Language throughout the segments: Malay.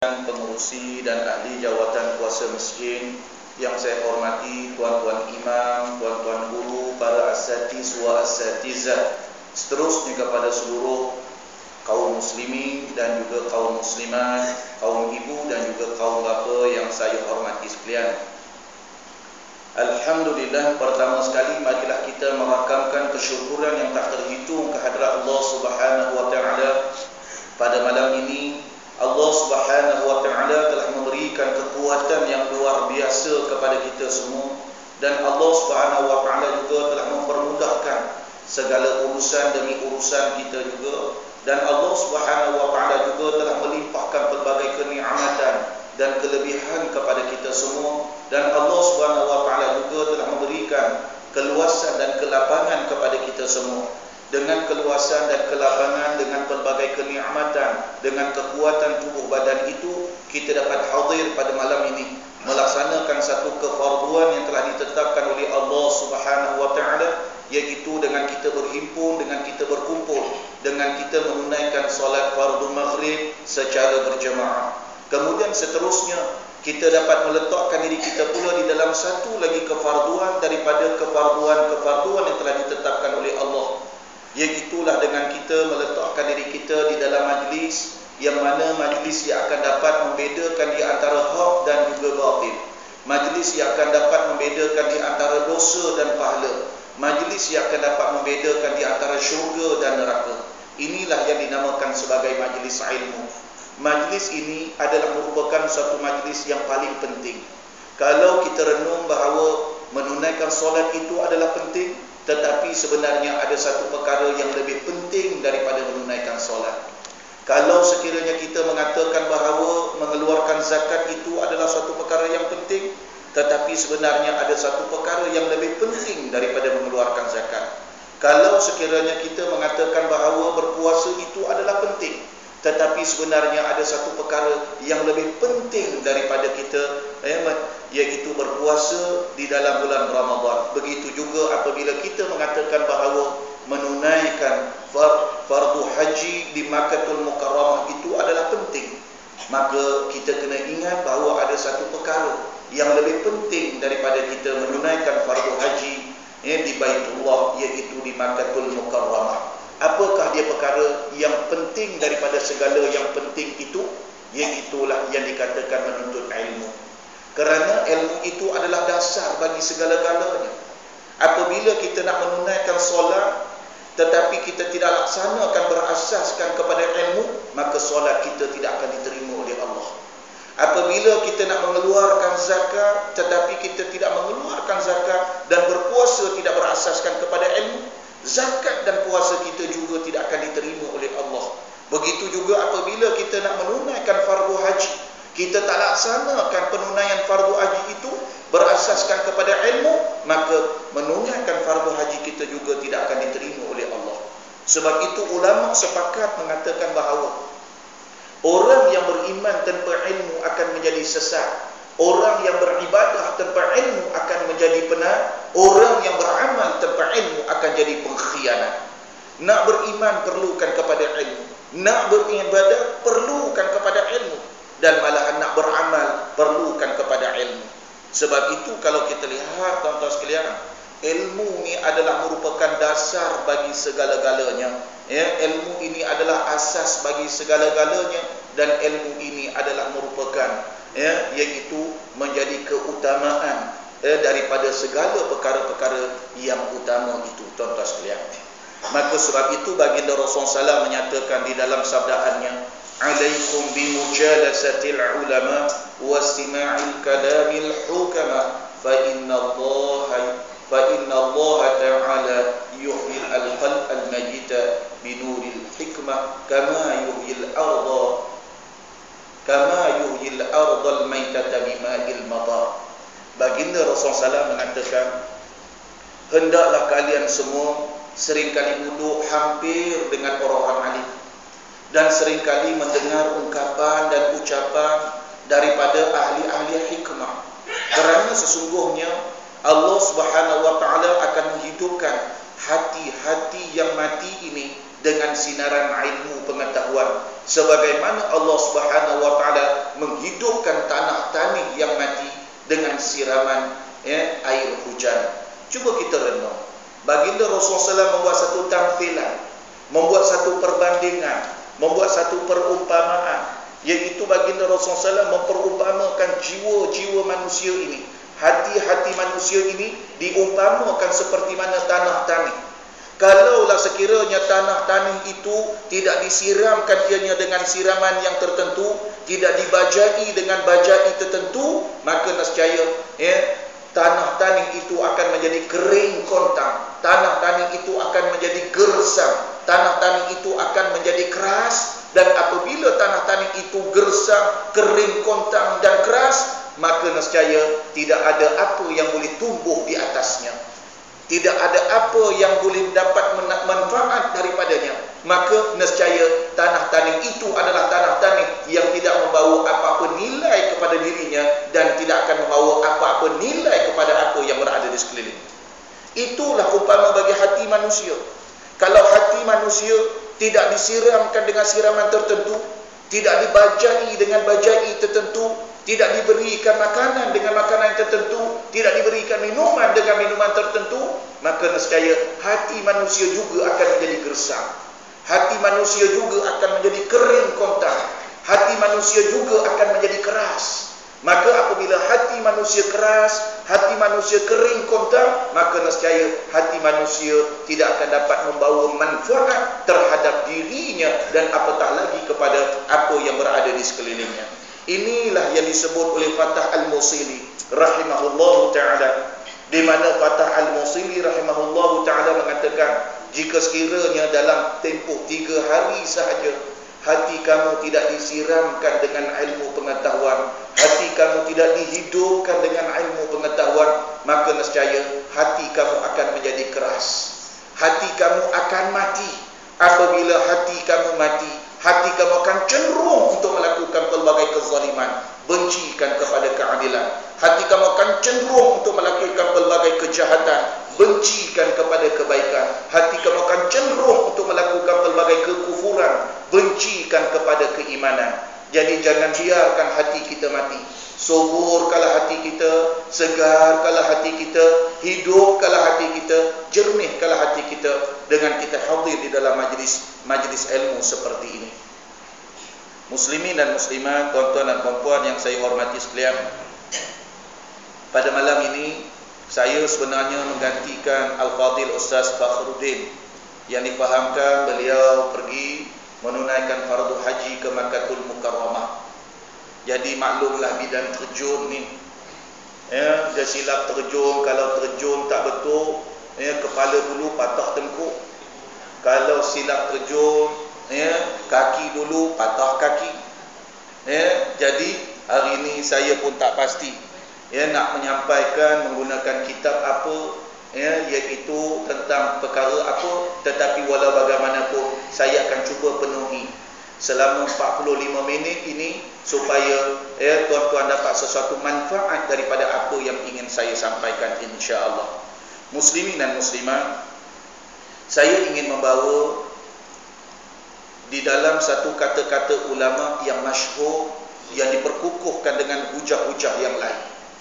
Pengurusi dan ahli jawatan kuasa masjid yang saya hormati, tuan-tuan imam, tuan-tuan guru, para asatiz wa asatizah, seterusnya kepada seluruh kaum muslimin dan juga kaum muslimat, kaum ibu dan juga kaum bapa yang saya hormati sekalian. Alhamdulillah, pertama sekali marilah kita merakamkan kesyukuran yang tak terhitung kehadrat Allah Subhanahu wa taala. Pada malam ini Allah Subhanahu wa taala telah memberikan kekuatan yang luar biasa kepada kita semua, dan Allah Subhanahu wa taala juga telah mempermudahkan segala urusan demi urusan kita juga, dan Allah Subhanahu wa taala juga telah melimpahkan pelbagai kenikmatan dan kelebihan kepada kita semua, dan Allah Subhanahu wa taala juga telah memberikan keluasan dan kelapangan kepada kita semua. Dengan keluasan dan kelapangan, dengan pelbagai kenikmatan, dengan kekuatan tubuh badan itu, kita dapat hadir pada malam ini melaksanakan satu kefarduan yang telah ditetapkan oleh Allah Subhanahu wa taala, iaitu dengan kita berhimpun, dengan kita berkumpul, dengan kita menunaikan solat fardu maghrib secara berjemaah. Kemudian seterusnya kita dapat meletakkan diri kita pula di dalam satu lagi kefarduan daripada kefarduan yang telah ditetapkan oleh Allah, iaitulah dengan kita meletakkan diri kita di dalam majlis, yang mana majlis yang akan dapat membedakan di antara hak dan juga batil, majlis yang akan dapat membedakan di antara dosa dan pahala, majlis yang akan dapat membedakan di antara syurga dan neraka. Inilah yang dinamakan sebagai majlis ilmu. Majlis ini adalah merupakan satu majlis yang paling penting. Kalau kita renung bahawa menunaikan solat itu adalah penting, tetapi sebenarnya ada satu perkara yang lebih penting daripada menunaikan solat. Kalau sekiranya kita mengatakan bahawa mengeluarkan zakat itu adalah satu perkara yang penting, tetapi sebenarnya ada satu perkara yang lebih penting daripada mengeluarkan zakat. Kalau sekiranya kita mengatakan bahawa berpuasa itu adalah penting, tetapi sebenarnya ada satu perkara yang lebih penting daripada kita, iaitu berpuasa di dalam bulan Ramadan. Begitu juga apabila kita mengatakan bahawa menunaikan fardu haji di Makkahul Mukarramah itu adalah penting, maka kita kena ingat bahawa ada satu perkara yang lebih penting daripada kita menunaikan fardu haji di Baitullah, iaitu di Makkahul Mukarramah. Apakah dia perkara yang penting daripada segala yang penting itu? Iaitulah yang dikatakan menuntut ilmu. Kerana ilmu itu adalah dasar bagi segala-galanya. Apabila kita nak menunaikan solat, tetapi kita tidak laksanakan berasaskan kepada ilmu, maka solat kita tidak akan diterima oleh Allah. Apabila kita nak mengeluarkan zakat, tetapi kita tidak mengeluarkan zakat dan berpuasa tidak berasaskan kepada ilmu, zakat dan puasa kita juga tidak akan diterima oleh Allah. Begitu juga apabila kita nak menunaikan fardu haji, kita tak laksanakan penunaian fardu haji itu berasaskan kepada ilmu, maka menunaikan fardu haji kita juga tidak akan diterima oleh Allah. Sebab itu ulama sepakat mengatakan bahawa orang yang beriman tanpa ilmu akan menjadi sesat. Orang yang beribadah tanpa ilmu akan menjadi penat. Orang yang beramal tanpa ilmu akan jadi pengkhianat. Nak beriman perlukan kepada ilmu, nak beribadah perlukan kepada ilmu, dan malahan nak beramal perlukan kepada ilmu. Sebab itu kalau kita lihat tuan-tuan sekalian, ilmu ni adalah merupakan dasar bagi segala-galanya. Ilmu ini adalah asas bagi segala-galanya, dan ilmu ini adalah merupakan iaitu menjadi keutamaan daripada segala perkara-perkara yang utama itu, tuan-tuan sekalian. Maka sebab itu baginda Rasulullah SAW menyatakan di dalam sabdaannya, alaikum bimujalasatil ulama wa istima'il kalamil hukama fa inna Allah ta'ala yuhyil al-qalb al-majita binuril hikmah kama yuhyil ardal maitata bima'il matar. Baginda Rasulullah SAW mengatakan, hendaklah kalian semua seringkali duduk hampir dengan orang-orang alim, dan seringkali mendengar ungkapan dan ucapan daripada ahli-ahli hikmah. Kerana sesungguhnya Allah Subhanahu wa taala akan menghidupkan hati-hati yang mati ini dengan sinaran ilmu pengetahuan, sebagaimana Allah Subhanahu wa taala menghidupkan tanah tanih yang mati dengan siraman air hujan. Cuba kita renung. Baginda Rasulullah SAW membuat satu tamthilan, membuat satu perbandingan, membuat satu perumpamaan, iaitu baginda Rasulullah SAW memperumpamakan jiwa-jiwa manusia ini, hati-hati manusia ini diumpamakan seperti mana tanah tanih. Kalaulah sekiranya tanah tanih itu tidak disiramkan ianya dengan siraman yang tertentu, tidak dibajai dengan bajai tertentu, maka nescaya tanah tanih itu akan menjadi kering kontang, tanah tanih itu akan menjadi gersang, tanah tanih itu akan menjadi keras. Dan apabila tanah tanih itu gersang, kering kontang dan keras, maka nescaya tidak ada apa yang boleh tumbuh di atasnya, tidak ada apa yang boleh dapat manfaat daripadanya. Maka nescaya tanah tanih itu adalah tanah tanih yang tidak membawa apa-apa nilai kepada dirinya dan tidak akan membawa apa-apa nilai kepada apa yang berada di sekeliling. Itulah umpama bagi hati manusia. Kalau hati manusia tidak disiramkan dengan siraman tertentu, tidak dibajai dengan bajai tertentu, tidak diberikan makanan dengan makanan tertentu, tidak diberikan minuman dengan minuman tertentu, maka nescaya hati manusia juga akan menjadi gersang. Hati manusia juga akan menjadi kering kontang. Hati manusia juga akan menjadi keras. Maka apabila hati manusia keras, hati manusia kering kontang, maka nescaya hati manusia tidak akan dapat membawa manfaat terhadap dirinya dan apatah lagi kepada apa yang berada di sekelilingnya. Inilah yang disebut oleh Fatah Al-Musili rahimahullahu ta'ala, di mana Fatah Al-Musili rahimahullahu ta'ala mengatakan, jika sekiranya dalam tempoh 3 hari sahaja hati kamu tidak disiramkan dengan ilmu pengetahuan, hati kamu tidak dihidupkan dengan ilmu pengetahuan, maka nescaya hati kamu akan menjadi keras, hati kamu akan mati. Apabila hati kamu mati, hati kamu akan cenderung untuk melakukan pelbagai kezaliman, bencikan kepada keadilan. Hati kamu akan cenderung untuk melakukan pelbagai kejahatan, bencikan kepada kebaikan. Hati kamu akan cenderung untuk melakukan pelbagai kekufuran, bencikan kepada keimanan. Jadi jangan biarkan hati kita mati. Suburkanlah hati kita, segarkanlah hati kita, hidupkanlah hati kita, jernihkanlah hati kita dengan kita hadir di dalam majlis ilmu seperti ini. Muslimin dan muslimat, tuan-tuan dan puan-puan yang saya hormati sekalian, pada malam ini saya sebenarnya menggantikan Al-Fadil Ustaz Fakhruddin yang difahamkan beliau pergi menunaikan fardu haji ke Makkahul Mukarramah. Jadi maklumlah bidan terjun ni, dia silap terjun. Kalau terjun tak betul, kepala dulu patah tengkuk. Kalau silap terjun, kaki dulu patah kaki. Jadi hari ini saya pun tak pasti nak menyampaikan menggunakan kitab apa, iaitu tentang perkara apa, tetapi walau bagaimanapun saya akan cuba penuhi selama 45 minit ini supaya tuan-tuan dapat sesuatu manfaat daripada apa yang ingin saya sampaikan, insya-Allah. Muslimin dan muslimat, saya ingin membawa di dalam satu kata-kata ulama yang masyhur, yang diperkukuhkan dengan hujah-hujah yang lain,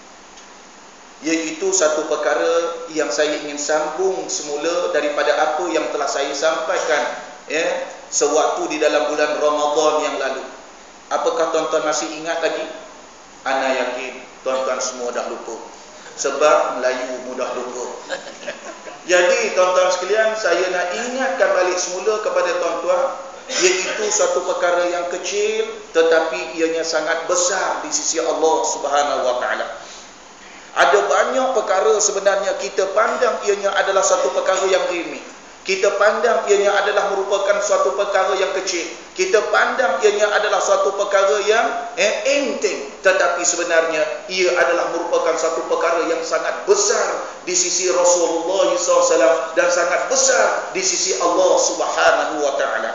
iaitu satu perkara yang saya ingin sambung semula daripada apa yang telah saya sampaikan sewaktu di dalam bulan Ramadan yang lalu. Apakah tuan-tuan masih ingat lagi? Ana yakin tuan-tuan semua dah lupa, sebab Melayu mudah lupa. Jadi tuan-tuan sekalian, saya nak ingatkan balik semula kepada tuan-tuan, iaitu suatu perkara yang kecil tetapi ianya sangat besar di sisi Allah Subhanahu wa taala. Ada banyak perkara sebenarnya kita pandang ianya adalah satu perkara yang remeh. Kita pandang ianya adalah merupakan suatu perkara yang kecil. Kita pandang ianya adalah suatu perkara yang enteng. Tetapi sebenarnya ia adalah merupakan suatu perkara yang sangat besar di sisi Rasulullah SAW dan sangat besar di sisi Allah Subhanahu wa ta'ala.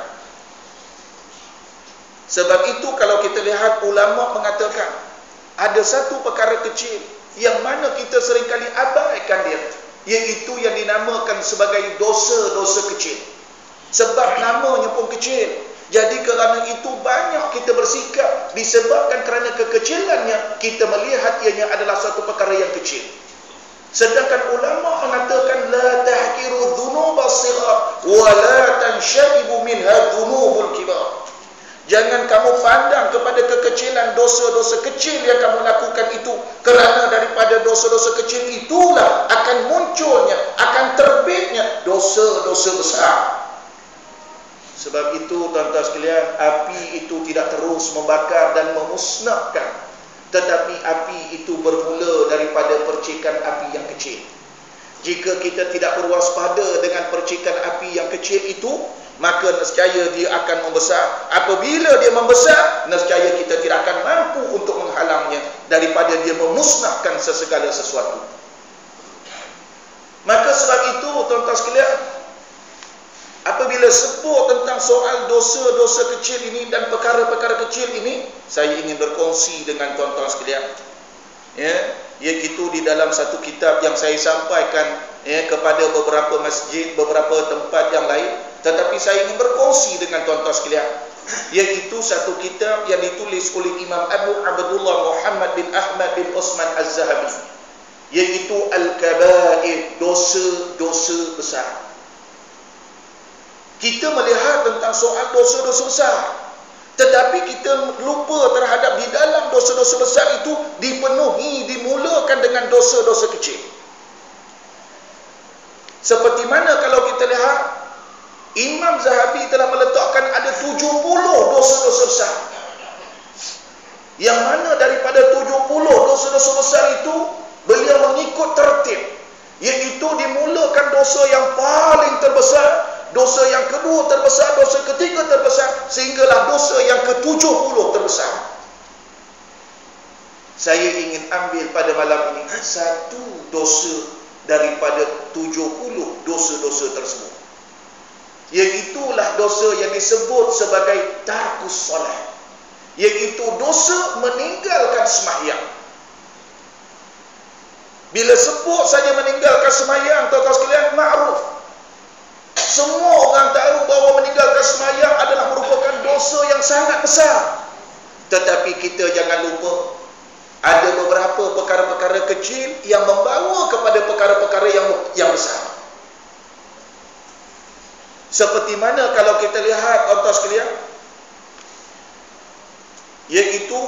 Sebab itu kalau kita lihat, ulama mengatakan ada satu perkara kecil yang mana kita seringkali abaikan dia, iaitu yang dinamakan sebagai dosa-dosa kecil. Sebab namanya pun kecil. Jadi kerana itu banyak kita bersikap disebabkan kerana kekecilannya kita melihat ianya adalah satu perkara yang kecil. Sedangkan ulama mengatakan la tahqiru dhunuba as-sighar wa la tanshabibu minha dhunubul kibar. Jangan kamu pandang kepada kekecilan dosa-dosa kecil yang kamu lakukan itu, kerana daripada dosa-dosa kecil itulah akan munculnya, akan terbitnya dosa-dosa besar. Sebab itu tuan-tuan sekalian, api itu tidak terus membakar dan memusnahkan, tetapi api itu bermula daripada percikan api yang kecil. Jika kita tidak berwaspada dengan percikan api yang kecil itu, maka nescaya dia akan membesar. Apabila dia membesar, nescaya kita tidak akan mampu untuk menghalangnya daripada dia memusnahkan sesegala sesuatu. Maka sebab itu tuan-tuan sekalian, apabila sebut tentang soal dosa-dosa kecil ini dan perkara-perkara kecil ini, saya ingin berkongsi dengan tuan-tuan sekalian. Iaitu di dalam satu kitab yang saya sampaikan kepada beberapa masjid, beberapa tempat yang lain, tetapi saya ingin berkongsi dengan tuan-tuan sekalian. Iaitu satu kitab yang ditulis oleh Imam Abu Abdullah Muhammad bin Ahmad bin Osman Az-Zahabi, iaitu Al-Kabair, dosa-dosa besar. Kita melihat tentang soal dosa-dosa besar, tetapi kita lupa terhadap di dalam dosa-dosa besar itu dipenuhi, dimulakan dengan dosa-dosa kecil. Seperti mana kalau kita lihat, Imam Zahabi telah meletakkan ada 70 dosa-dosa besar. Yang mana daripada 70 dosa-dosa besar itu, beliau mengikut tertib, iaitu dimulakan dosa yang paling terbesar, dosa yang kedua terbesar, dosa ketiga terbesar, sehinggalah dosa yang ke-70 terbesar. Saya ingin ambil pada malam ini satu dosa daripada 70 dosa-dosa tersebut. Iaitulah dosa yang disebut sebagai tarkus solat, iaitu dosa meninggalkan sembahyang. Bila sebut saja meninggalkan sembahyang, tuan-tuan sekalian, makruf, semua orang tahu bahawa meninggalkan sembahyang adalah merupakan dosa yang sangat besar. Tetapi kita jangan lupa, ada beberapa perkara-perkara kecil yang membawa kepada perkara-perkara yang besar. Seperti mana kalau kita lihat tuan-tuan sekalian, iaitu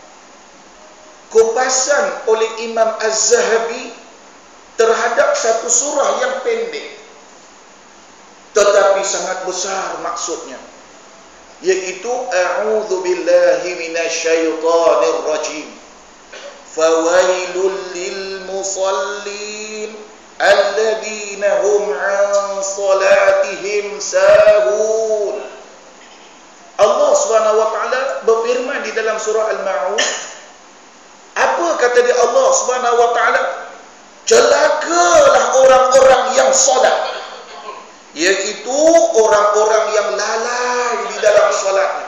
kupasan oleh Imam Az-Zahabi terhadap satu surah yang pendek tetapi sangat besar maksudnya, iaitu a'udzu billahi minasyaitonir rajim, fawailul lil musallin alladzina hum an salatihim sahun. Allah Subhanahu wa taala berfirman di dalam surah Al-Ma'un, apa kata dia Allah Subhanahu wa taala? Celakalah orang-orang yang solat, iaitu orang-orang yang lalai di dalam solatnya.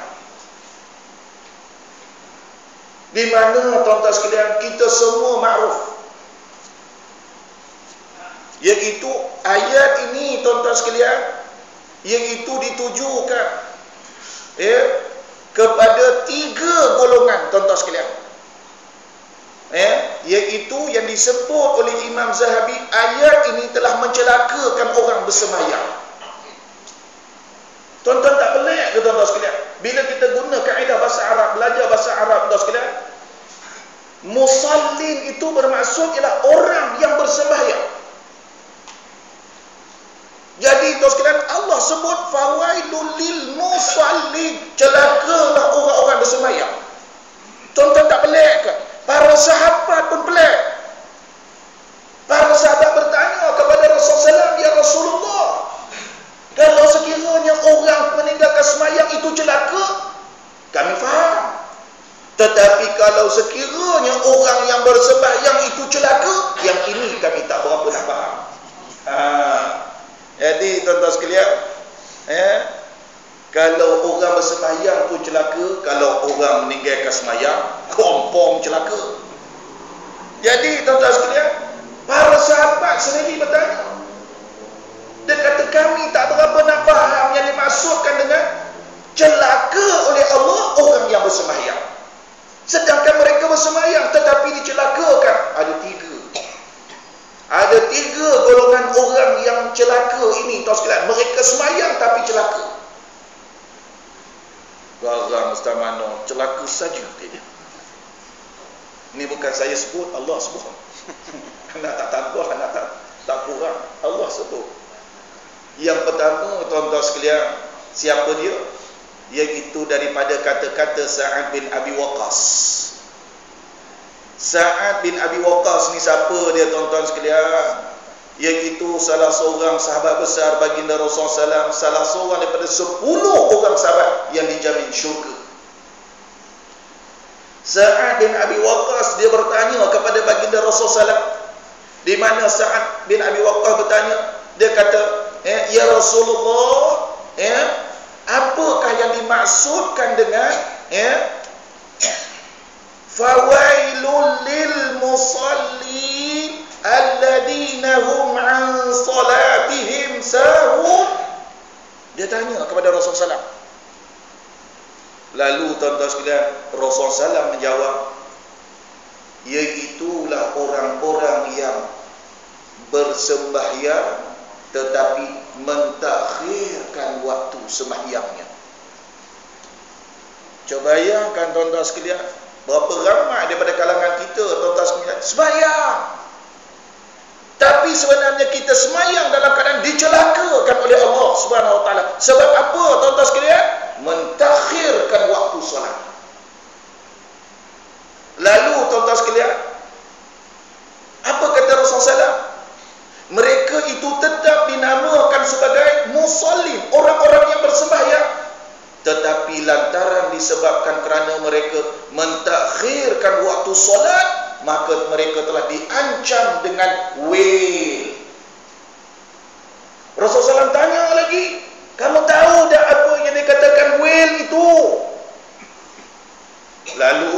Di mana tuan-tuan sekalian, kita semua makruf, iaitu ayat ini tuan-tuan sekalian, iaitu ditujukan kepada 3 golongan tuan-tuan sekalian, iaitu yang disebut oleh Imam Zahabi, ayat ini telah mencelakakan orang bersembahyang. Tuan-tuan tak pelik ke tuan-tuan sekalian, bila kita guna kaedah bahasa Arab, belajar bahasa Arab tuan sekalian, musallin itu bermaksud ialah orang yang bersembahyang. Jadi tuan sekalian, Allah sebut fawailul lil musallin, celakalah orang-orang bersembahyang. Tuan-tuan tak pelik ke? Para sahabat pun pelik. Para sahabat bertanya kepada Rasulullah, ya Rasulullah, kalau sekiranya orang meninggalkan sembahyang itu celaka, kami faham. Tetapi kalau sekiranya orang yang bersembahyang itu celaka, yang ini kami tak berapa nak faham. Jadi tuan-tuan sekalian, kalau orang bersembahyang pun celaka, kalau orang meninggalkan sembahyang, kompong celaka. Jadi tuan-tuan sekalian, para sahabat sendiri bertanya, Dia kata kami tak berapa nak faham yang dimaksudkan dengan celaka oleh Allah orang yang bersembahyang. Sedangkan mereka bersembahyang tetapi dicelakakan. Ada tiga golongan orang yang celaka ini, tuan sekalian. Mereka sembahyang tapi celaka. Garang Ustaz Mano, celaka saja dia. Ini bukan saya sebut, Allah sebut. Anak tak tambah, anak tak kurang, Allah sebut. Yang pertama, tuan-tuan sekalian, siapa dia? Iaitu daripada kata-kata Sa'ad bin Abi Waqqas. Sa'ad bin Abi Waqqas ni siapa dia, tuan-tuan sekalian? Iaitu salah seorang sahabat besar baginda Rasulullah SAW, salah seorang daripada 10 orang sahabat yang dijamin syurga. Sa'ad bin Abi Waqqas dia bertanya kepada baginda Rasulullah SAW. Di mana Sa'ad bin Abi Waqqas bertanya, dia kata, ya Rasulullah, apakah yang dimaksudkan dengan fawailul lil musallin alladina hum an salatihim sahun? Dia tanya kepada Rasulullah SAW. Lalu tuan-tuan sekalian, Rasulullah SAW menjawab, iaitulah orang-orang yang bersembahyang tetapi mentakhirkan waktu sembahyangnya. Coba bayangkan tuan-tuan sekalian, berapa ramai daripada kalangan kita, tuan-tuan sekalian, sembahyang, tapi sebenarnya kita sembahyang dalam keadaan dicelakakan oleh Allah Subhanahu Wa Taala. Sebab apa, tuan-tuan sekalian? Mentakhirkan waktu solat. Lalu tuan-tuan sekalian, apa kata Rasulullah SAW? Mereka itu tetap dinamakan sebagai musallin, orang-orang yang bersembahyang, tetapi lantaran disebabkan kerana mereka mentakhirkan waktu solat, maka mereka telah diancam dengan wail. Rasulullah SAW tanya lagi, kamu tahu tak apa yang dikatakan wail itu? Lalu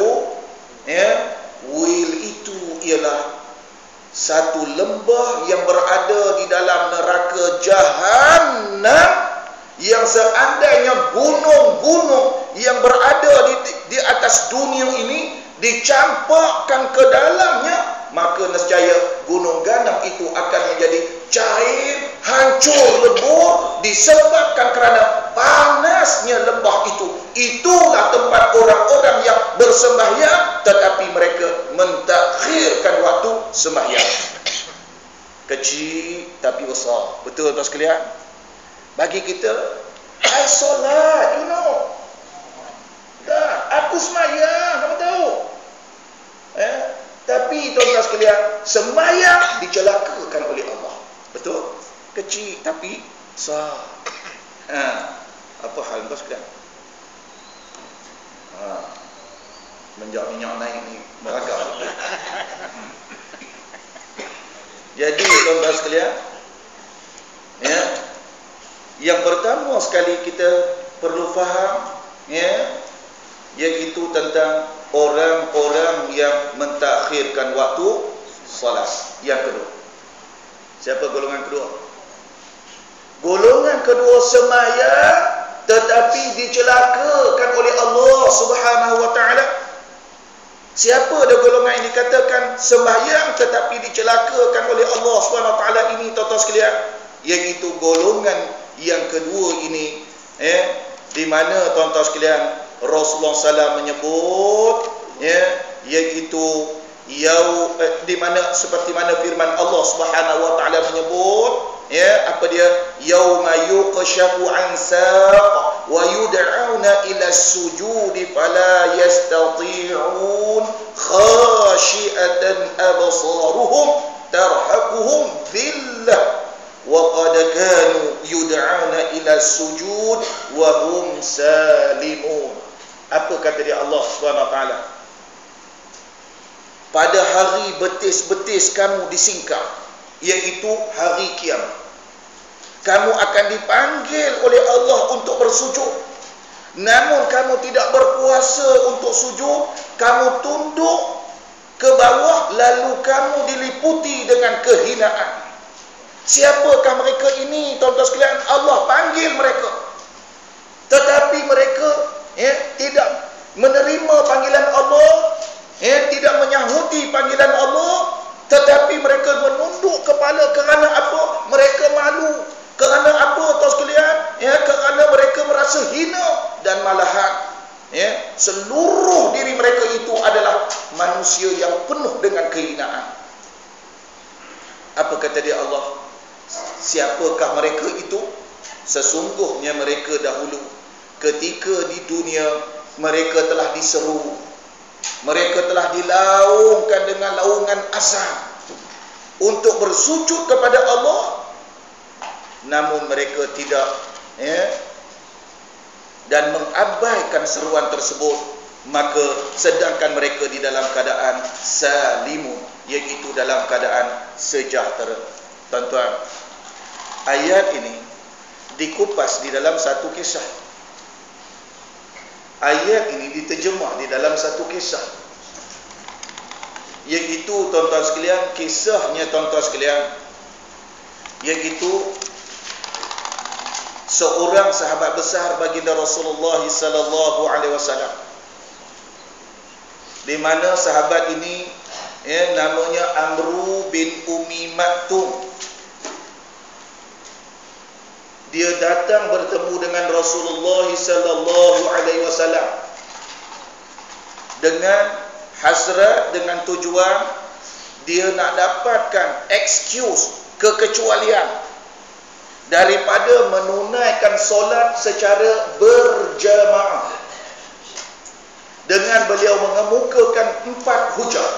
wail itu ialah satu lembah yang berada di dalam neraka Jahannam, yang seandainya gunung-gunung yang berada di atas dunia ini dicampakkan ke dalamnya, maka nescaya gunung ganam itu akan menjadi cair, hancur, lebur, disebabkan kerana panasnya lembah itu. Itulah tempat orang-orang yang bersembahyang tetapi mereka mentakhirkan waktu sembahyang. Kecil tapi besar. Betul tuan sekalian? Bagi kita, I solat, you know. Aku sembahyang, kamu tahu. Tapi tuan-tuan sekalian, sembahyang dicelakakan oleh Allah. Betul? Kecil tapi besar. Apa hal tuan sekalian? Menjak minyak naik ni meragam. Jadi tuan-tuan sekalian, yang pertama sekali kita perlu faham, iaitu tentang orang-orang yang mentakhirkan waktu salat. Yang kedua, siapa golongan kedua? Golongan kedua sembahyang tetapi dicelakakan oleh Allah Subhanahu Wa Taala. Siapa ada golongan yang dikatakan sembahyang tetapi dicelakakan oleh Allah Subhanahu Wa Taala ini, tuan-tuan sekalian? Iaitu golongan yang kedua ini, di mana tuan-tuan sekalian Rasulullah SAW menyebut, iaitu di mana seperti mana firman Allah Subhanahu Wa Taala menyebut, apa dia? Yauma yuqshafu an saq wa yud'auna ila sujudi fala yastati'un khashi'atan absaruhum tarhaquhum dhillah wa qad kanu yud'auna ila sujud wa hum salimun. Apa kata dia Allah Subhanahu Wa Taala? Pada hari betis-betis kamu disingkap, iaitu hari kiamat, kamu akan dipanggil oleh Allah untuk bersujud. Namun kamu tidak berkuasa untuk sujud, kamu tunduk ke bawah, lalu kamu diliputi dengan kehinaan. Siapakah mereka ini, tuan-tuan sekalian? Allah panggil mereka. Tetapi mereka tidak menerima panggilan Allah, tidak menyahuti panggilan Allah, tetapi mereka menunduk kepala. Kerana apa? Mereka malu. Kerana apa, tuan sekalian? Kerana mereka merasa hina, dan malahan seluruh diri mereka itu adalah manusia yang penuh dengan kehinaan. Apa kata dia Allah? Siapakah mereka itu? Sesungguhnya mereka dahulu ketika di dunia mereka telah diseru, mereka telah dilaungkan dengan laungan azab untuk bersujud kepada Allah, namun mereka tidak dan mengabaikan seruan tersebut. Maka sedangkan mereka di dalam keadaan salimun, iaitu dalam keadaan sejahtera. Tuan-tuan, ayat ini dikupas di dalam satu kisah. Ayat ini diterjemah di dalam satu kisah, iaitu tuan-tuan sekalian, kisahnya tuan-tuan sekalian, iaitu seorang sahabat besar baginda Rasulullah sallallahu alaihi wasallam, di mana sahabat ini namanya Amru bin Ummi Maktum. Dia datang bertemu dengan Rasulullah sallallahu alaihi wasallam dengan hasrat, dengan tujuan dia nak dapatkan excuse, kekecualian daripada menunaikan solat secara berjamaah, dengan beliau mengemukakan 4 hujah.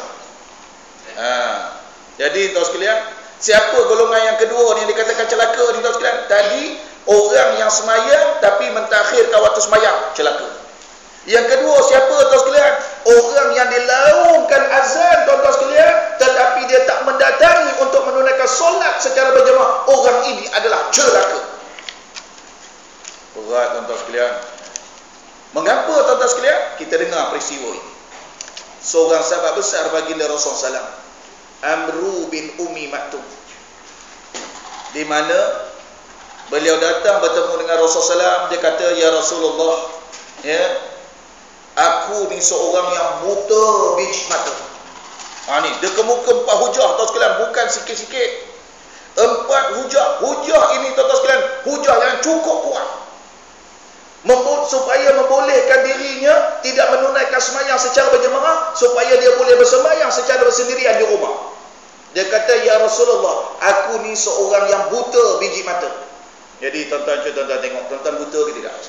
Jadi tuan sekalian, siapa golongan yang kedua ni yang dikatakan celaka ni tuan sekalian? Tadi orang yang semayang tapi mentakhirkan waktu semayang, celaka. Yang kedua siapa tuan sekalian? Orang yang dilaungkan azan tuan-tuan sekalian, tetapi dia tak mendatangi untuk menunaikan solat secara berjamaah, orang ini adalah celaka. Berat tuan-tuan sekalian. Mengapa tuan-tuan sekalian? Kita dengar peristiwa ini. Seorang sahabat besar baginda Rasulullah SAW, Amru bin Ummi Maktum, di mana beliau datang bertemu dengan Rasulullah SAW. Dia kata, ya Rasulullah, aku ni seorang yang buta biji mata. Ni dia kemuka 4 hujah tuan sekalian, bukan sikit-sikit. 4 hujah. Hujah ini tuan sekalian, hujah yang cukup kuat, supaya membolehkan dirinya tidak menunaikan sembahyang secara berjemaah, supaya dia boleh bersembahyang secara bersendirian di rumah. Dia kata, ya Rasulullah, aku ni seorang yang buta biji mata. Jadi tuan-tuan tengok, tuan-tuan buta ke tidak?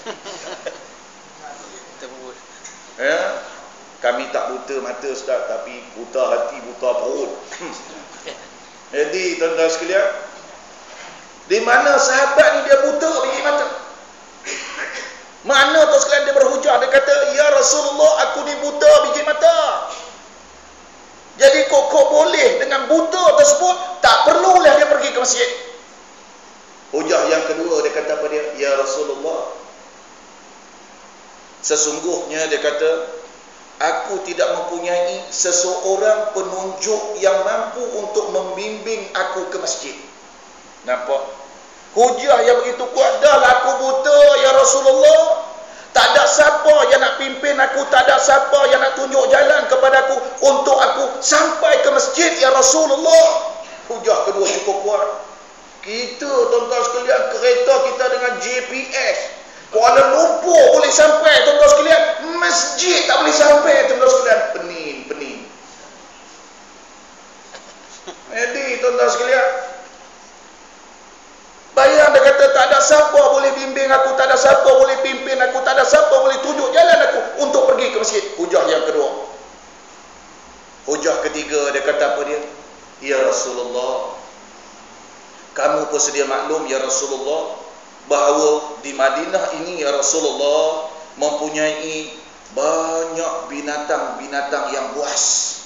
Kami tak buta mata Ustaz, tapi buta hati, buta perut. Jadi tuan-tuan sekalian, di mana sahabat ni dia buta biji mata? Mana tuan sekalian dia berhujah, dia kata, ya Rasulullah, aku ni buta biji mata. Jadi kok boleh dengan buta tersebut, tak perlulah dia pergi ke masjid. Hujah yang kedua, dia kata apa dia? Ya Rasulullah, sesungguhnya dia kata, aku tidak mempunyai seseorang penunjuk yang mampu untuk membimbing aku ke masjid. Nampak? Hujah yang begitu kuat. Dah lah aku buta ya Rasulullah, tak ada siapa yang nak pimpin aku, tak ada siapa yang nak tunjuk jalan kepada aku untuk aku sampai ke masjid ya Rasulullah. Hujah kedua cukup kuat. Kita tuan-tuan sekalian, kereta kita dengan GPS, Kuala Lumpur boleh sampai tuan-tuan sekalian, masjid tak boleh sampai tuan-tuan sekalian. Pening. Jadi tuan-tuan sekalian, bayang dia kata, tak ada siapa boleh bimbing aku, tak ada siapa boleh pimpin aku, tak ada siapa boleh tunjuk jalan aku untuk pergi ke masjid. Hujah yang kedua. Hujah ketiga, dia kata apa dia? Ya Rasulullah, kamu pun sedia maklum ya Rasulullah, bahawa di Madinah ini ya Rasulullah mempunyai banyak binatang-binatang yang buas,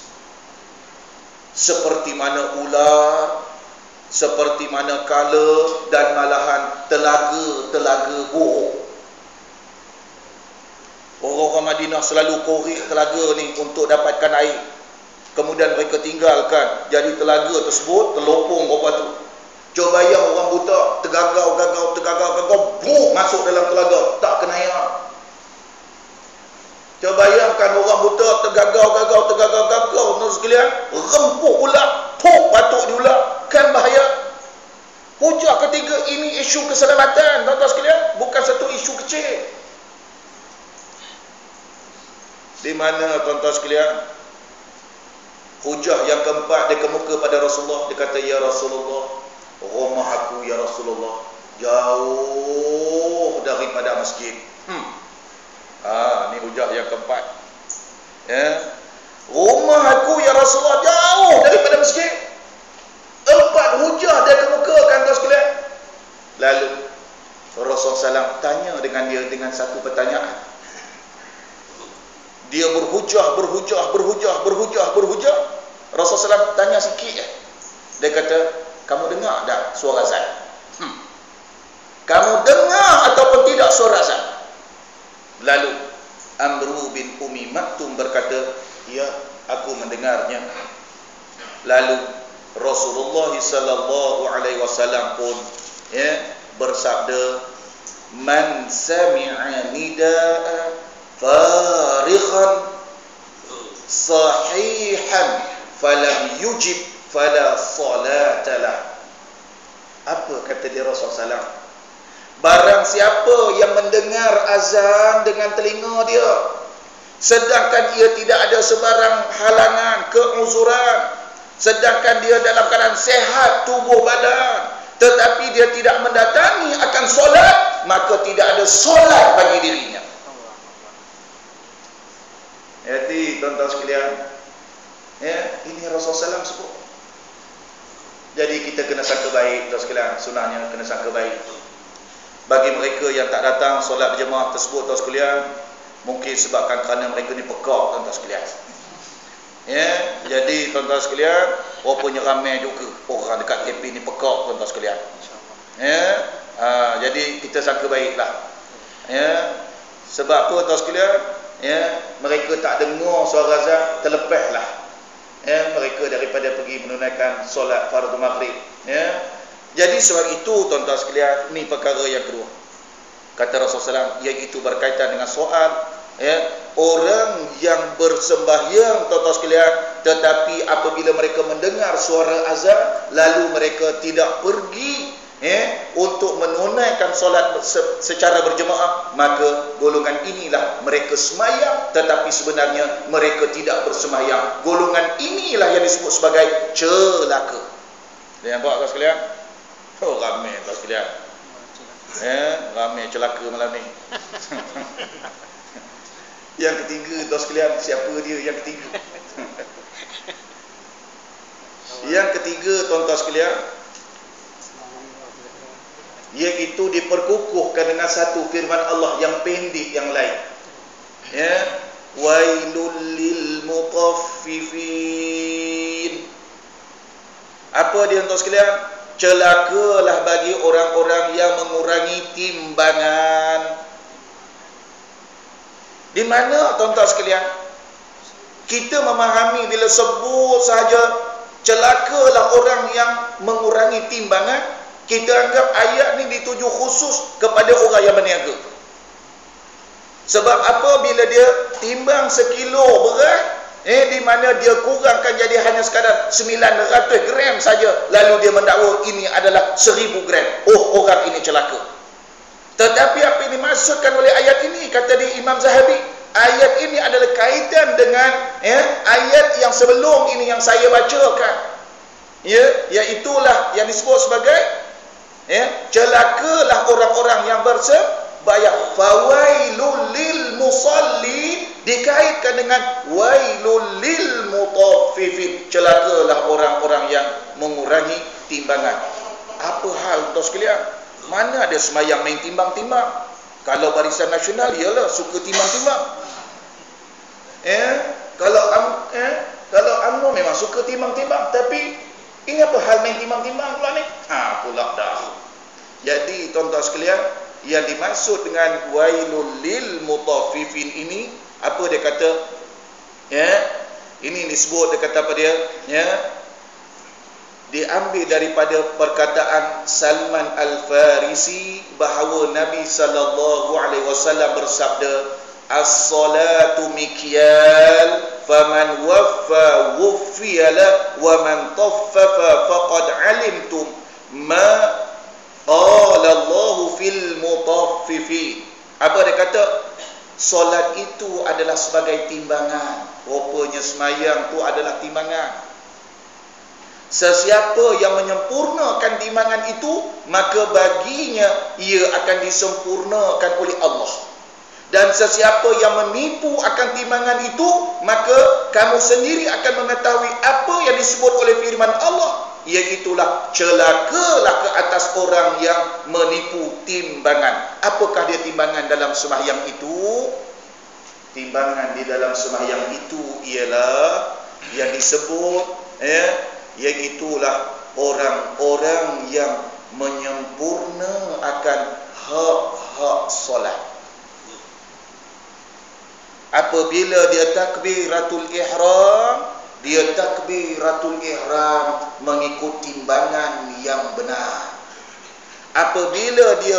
seperti mana ular, seperti mana kala, dan malahan telaga buruk. Orang-orang Madinah selalu korek telaga ni untuk dapatkan air. Kemudian mereka tinggalkan, jadi telaga tersebut terlopong bawah tu. Cuba bayang orang buta tergagau, masuk dalam telaga, tak kena air. Cuba bayangkan orang buta tergagau, tuan sekalian, rempuk ular, batuk di ular, kan bahaya. Hujah ketiga, ini isu keselamatan, tuan sekalian, bukan satu isu kecil. Di mana tuan sekalian? Hujah yang keempat, dia kemuka pada Rasulullah, dia kata, ya Rasulullah, rumah aku ya Rasulullah jauh daripada masjid. Ni hujah yang keempat. Ya. Rumah aku ya Rasulullah jauh daripada masjid. 4 hujah dia kemukakan, tuan sekalian. Lalu Rasulullah SAW tanya dengan dia dengan satu pertanyaan. Dia berhujah. Rasulullah SAW tanya sikit. Dia kata, kamu dengar tak suara azan? Kamu dengar ataupun tidak suara azan? Lalu Amru bin Ummi Maktum berkata, ya, aku mendengarnya. Lalu Rasulullah SAW pun bersabda, man sami'a nida'a farighan sahihan falam yujib fala salatalah. Apa kata dia Rasulullah SAW? Barang siapa yang mendengar azan dengan telinga dia, sedangkan ia tidak ada sebarang halangan, keuzuran, sedangkan dia dalam keadaan sehat tubuh badan, tetapi dia tidak mendatangi akan solat, maka tidak ada solat bagi dirinya. Jadi tuan-tuan sekalian, ini Rasulullah SAW sebut. Jadi kita kena sangka baik, tuan sekalian, sunahnya kena sangka baik. Bagi mereka yang tak datang solat berjemaah tersebut, tuan sekalian, mungkin sebabkan kerana mereka ni pekak, tuan-tuan sekalian. Jadi tuan-tuan sekalian, rupanya ramai juga orang dekat KP ni pekak, tuan-tuan sekalian. Jadi kita sangka baiklah. Sebab apa, tuan sekalian? Mereka tak dengar suara azan, terlepaslah mereka daripada pergi menunaikan solat fardu maghrib. Jadi sebab itu tuan-tuan sekalian, ni perkara yang kedua kata Rasulullah SAW, iaitu berkaitan dengan soal orang yang bersembahyang, tuan-tuan sekalian, tetapi apabila mereka mendengar suara azan lalu mereka tidak pergi untuk menunaikan solat secara berjemaah, maka golongan inilah mereka semayang tetapi sebenarnya mereka tidak bersemayang. Golongan inilah yang disebut sebagai celaka. Dia nampak tuan sekalian? Oh, ramai tuan sekalian. Ramai celaka malam ni. Yang ketiga tuan sekalian, siapa dia yang ketiga? Yang ketiga tuan-tuan sekalian, iaitu diperkukuhkan dengan satu firman Allah yang pendek yang lain. Wailul lil mutaffifin. Apa dia tuan sekalian? Celakalah bagi orang-orang yang mengurangi timbangan. Di mana tuan-tuan sekalian, kita memahami bila sebut sahaja celakalah orang yang mengurangi timbangan, kita anggap ayat ni dituju khusus kepada orang yang berniaga. Sebab apa? Bila dia timbang 1 kilo beras, di mana dia kurangkan jadi hanya sekadar 900 gram saja, lalu dia mendakwa ini adalah 1000 gram. Oh, orang ini celaka. Tetapi apa yang dimaksudkan oleh ayat ini, kata di Imam Zahabi, ayat ini adalah kaitan dengan ayat yang sebelum ini yang saya bacakan. Iaitulah yang disebut sebagai celakalah orang-orang yang bersembahyang. Fawailul lil musalli dikaitkan dengan wailul lil mutaffifin, celakalah orang-orang yang mengurangi timbangan. Apa hal tuan sekalian? Mana ada semayang main timbang-timbang? Kalau Barisan Nasional ialah suka timbang-timbang. Kalau UMNO memang suka timbang-timbang, tapi ini apa hal main timbang-timbang pula ni? Pula dah. Jadi tuan-tuan sekalian, yang dimaksud dengan wailul lil mutaffifin ini, apa dia kata? Ini disebut, dia kata apa dia? diambil daripada perkataan Salman Al-Farisi bahawa Nabi sallallahu alaihi wasallam bersabda, as-salatu mikyal faman waffa wuffiya wa man taffafa faqad alimtum ma qala Allah fil mutaffifin. Apa dia kata? Solat itu adalah sebagai timbangan. Rupanya semayang tu adalah timbangan. Sesiapa yang menyempurnakan timbangan itu, maka baginya ia akan disempurnakan oleh Allah. Dan sesiapa yang menipu akan timbangan itu, maka kamu sendiri akan mengetahui apa yang disebut oleh firman Allah, iaitulah celakalah ke atas orang yang menipu timbangan. Apakah dia timbangan dalam sembahyang itu? Timbangan di dalam sembahyang itu ialah yang disebut iaitulah orang-orang yang menyempurna akan hak-hak solat. Apabila dia takbiratul ihram, dia takbiratul ihram mengikut timbangan yang benar. Apabila dia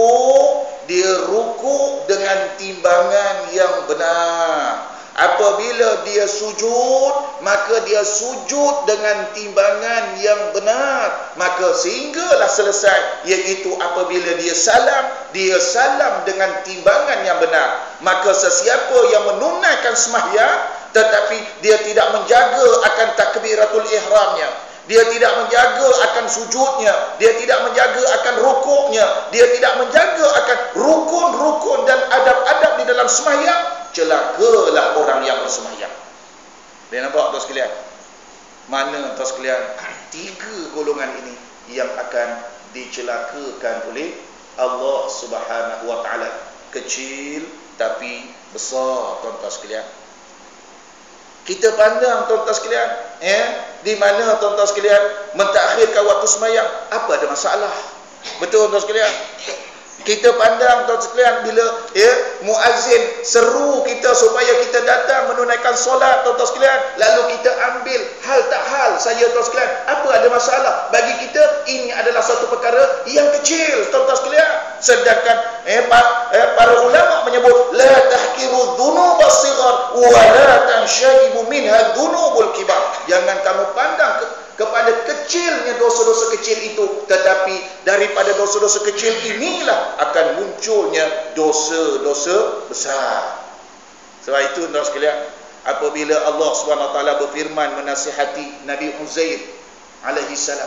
rukuk dengan timbangan yang benar. Apabila dia sujud, maka dia sujud dengan timbangan yang benar. Maka sehinggalah selesai, iaitu apabila dia salam dengan timbangan yang benar. Maka sesiapa yang menunaikan sembahyang tetapi dia tidak menjaga akan takbiratul ihramnya, dia tidak menjaga akan sujudnya, dia tidak menjaga akan rukuknya, dia tidak menjaga akan rukun-rukun dan adab-adab di dalam sembahyang, celakalah orang yang bersembahyang. Dia nampak tuan sekalian? Mana tuan sekalian? 3 golongan ini yang akan dicelakakan oleh Allah Subhanahu wa taala. Kecil tapi besar tuan-tuan sekalian. Kita pandang tuan-tuan sekalian, di mana tuan-tuan sekalian mentakhirkan waktu sembahyang, apa ada masalah? Betul tuan sekalian? Kita pandang tuan sekalian bila muazzin seru kita supaya kita datang menunaikan solat tuan sekalian, lalu kita ambil hal tak hal saja tuan sekalian, apa ada masalah? Bagi kita ini adalah satu perkara yang kecil tuan sekalian. Sedangkan para ulama menyebut la tahkiru dhunub as-sighar wa la tanshaibu minha dhunubul kibar. Jangan kamu pandang kepada kecilnya dosa-dosa kecil itu, tetapi daripada dosa-dosa kecil inilah akan munculnya dosa-dosa besar. Sebab itu tuan sekalian, apabila Allah SWT berfirman menasihati Nabi Uzair alaihi salam,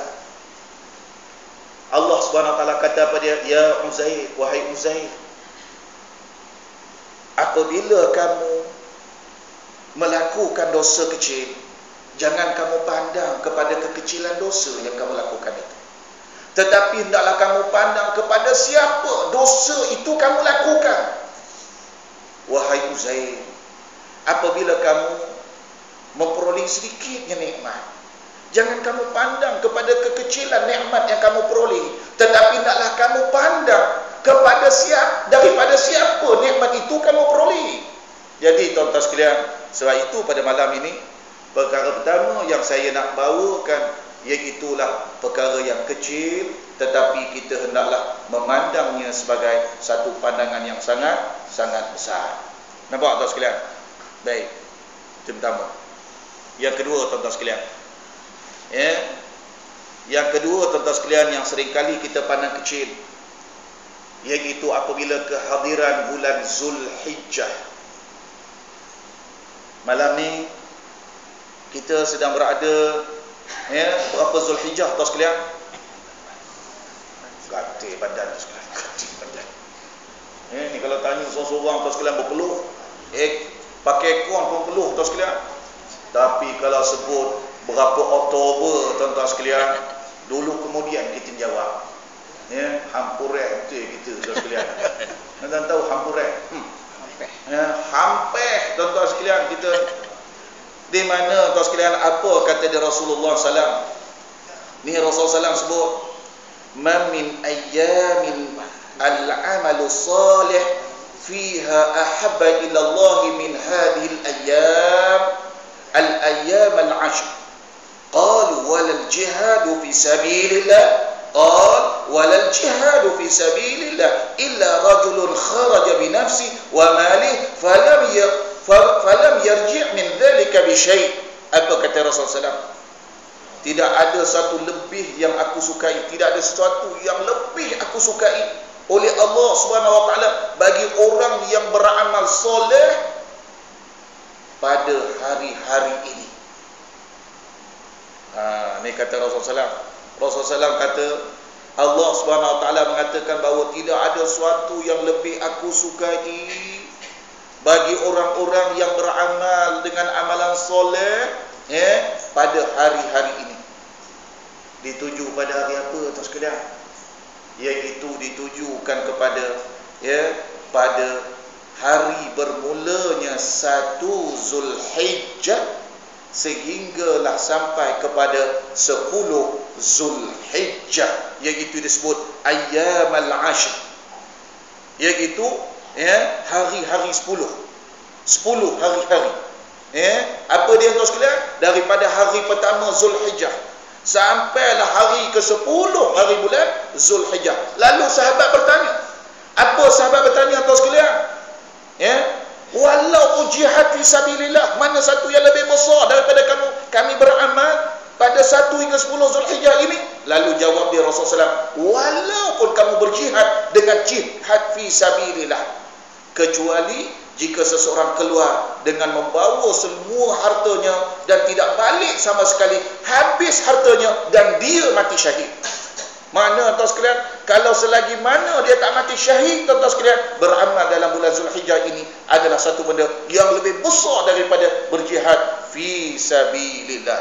Allah SWT kata pada dia, ya Uzair, wahai Uzair, apabila kamu melakukan dosa kecil, jangan kamu pandang kepada kekecilan dosa yang kamu lakukan itu, tetapi hendaklah kamu pandang kepada siapa dosa itu kamu lakukan. Wahai Uzair, apabila kamu memperoleh sedikitnya nikmat, jangan kamu pandang kepada kekecilan nikmat yang kamu peroleh, tetapi hendaklah kamu pandang kepada daripada siapa nikmat itu kamu peroleh. Jadi tuan-tuan sekalian, sebab itu pada malam ini perkara pertama yang saya nak bawakan iaitulah perkara yang kecil, tetapi kita hendaklah memandangnya sebagai satu pandangan yang sangat besar. Nampak tuan sekalian? Baik, itu pertama. Yang kedua tuan-tuan sekalian, yang kedua tuan-tuan sekalian yang seringkali kita pandang kecil, iaitu apabila kehadiran bulan Zulhijjah. Malam ni kita sedang berada berapa Zulhijjah tuan sekalian? Gatil badan tuan sekalian, gatil badan. Ni kalau tanya seorang-seorang tuan sekalian berpeluh, pakai ekor pun peluh tuan sekalian. Tapi kalau sebut berapa Oktober tuan-tuan sekalian, dulu kemudian kita jawab. Hampureh betul kita tuan sekalian. Tuan tahu hampureh? Hampeh tuan-tuan sekalian kita. Di mana tuan sekalian apa kata dia Rasulullah SAW? Ni Rasulullah SAW sebut, "Ma min ayyamin al-amalu salih fiha ahabba ila Allah min hadhihi al-ayyam al-ayyam al-'ashr." Qalu walal jihadu fi sabilillah. Qal walal jihadu fi sabilillah illa rajulun kharaja bi nafsi wa malih falam yarji' min dhalika bi syai'. Apa kata Rasulullah SAW? Tidak ada satu lebih yang aku sukai, tidak ada sesuatu yang lebih aku sukai oleh Allah Subhanahu wa taala bagi orang yang beramal soleh pada hari-hari ini. Ni kata Rasulullah SAW. Rasulullah SAW kata, Allah Subhanahu wa taala mengatakan bahawa tidak ada sesuatu yang lebih aku sukai bagi orang-orang yang beramal dengan amalan soleh pada hari-hari ini. Dituju pada hari apa, tuan sekalian? Iaitu ditujukan kepada pada hari bermulanya 1 Zulhijjah sehinggalah sampai kepada 10 Zulhijjah, iaitu disebut ayyamal ashr, iaitu hari-hari 10 hari-hari. Apa dia tuan sekalian? Daripada hari pertama Zulhijjah sampailah hari ke-10 hari bulan Zulhijjah. Lalu sahabat bertanya. Apa sahabat bertanya tuan sekalian? Walaupun jihad fi sabilillah, mana satu yang lebih besar daripada kami beramal pada 1 hingga 10 Zulhijjah ini? Lalu jawab dia Rasulullah SAW, walaupun kamu berjihad dengan jihad fi sabilillah, kecuali jika seseorang keluar dengan membawa semua hartanya dan tidak balik sama sekali, habis hartanya dan dia mati syahid. Mana tuan sekalian? Kalau selagi mana dia tak mati syahid, tuan sekalian, beramal dalam bulan Zulhijjah ini adalah satu benda yang lebih besar daripada berjihad fi sabilillah.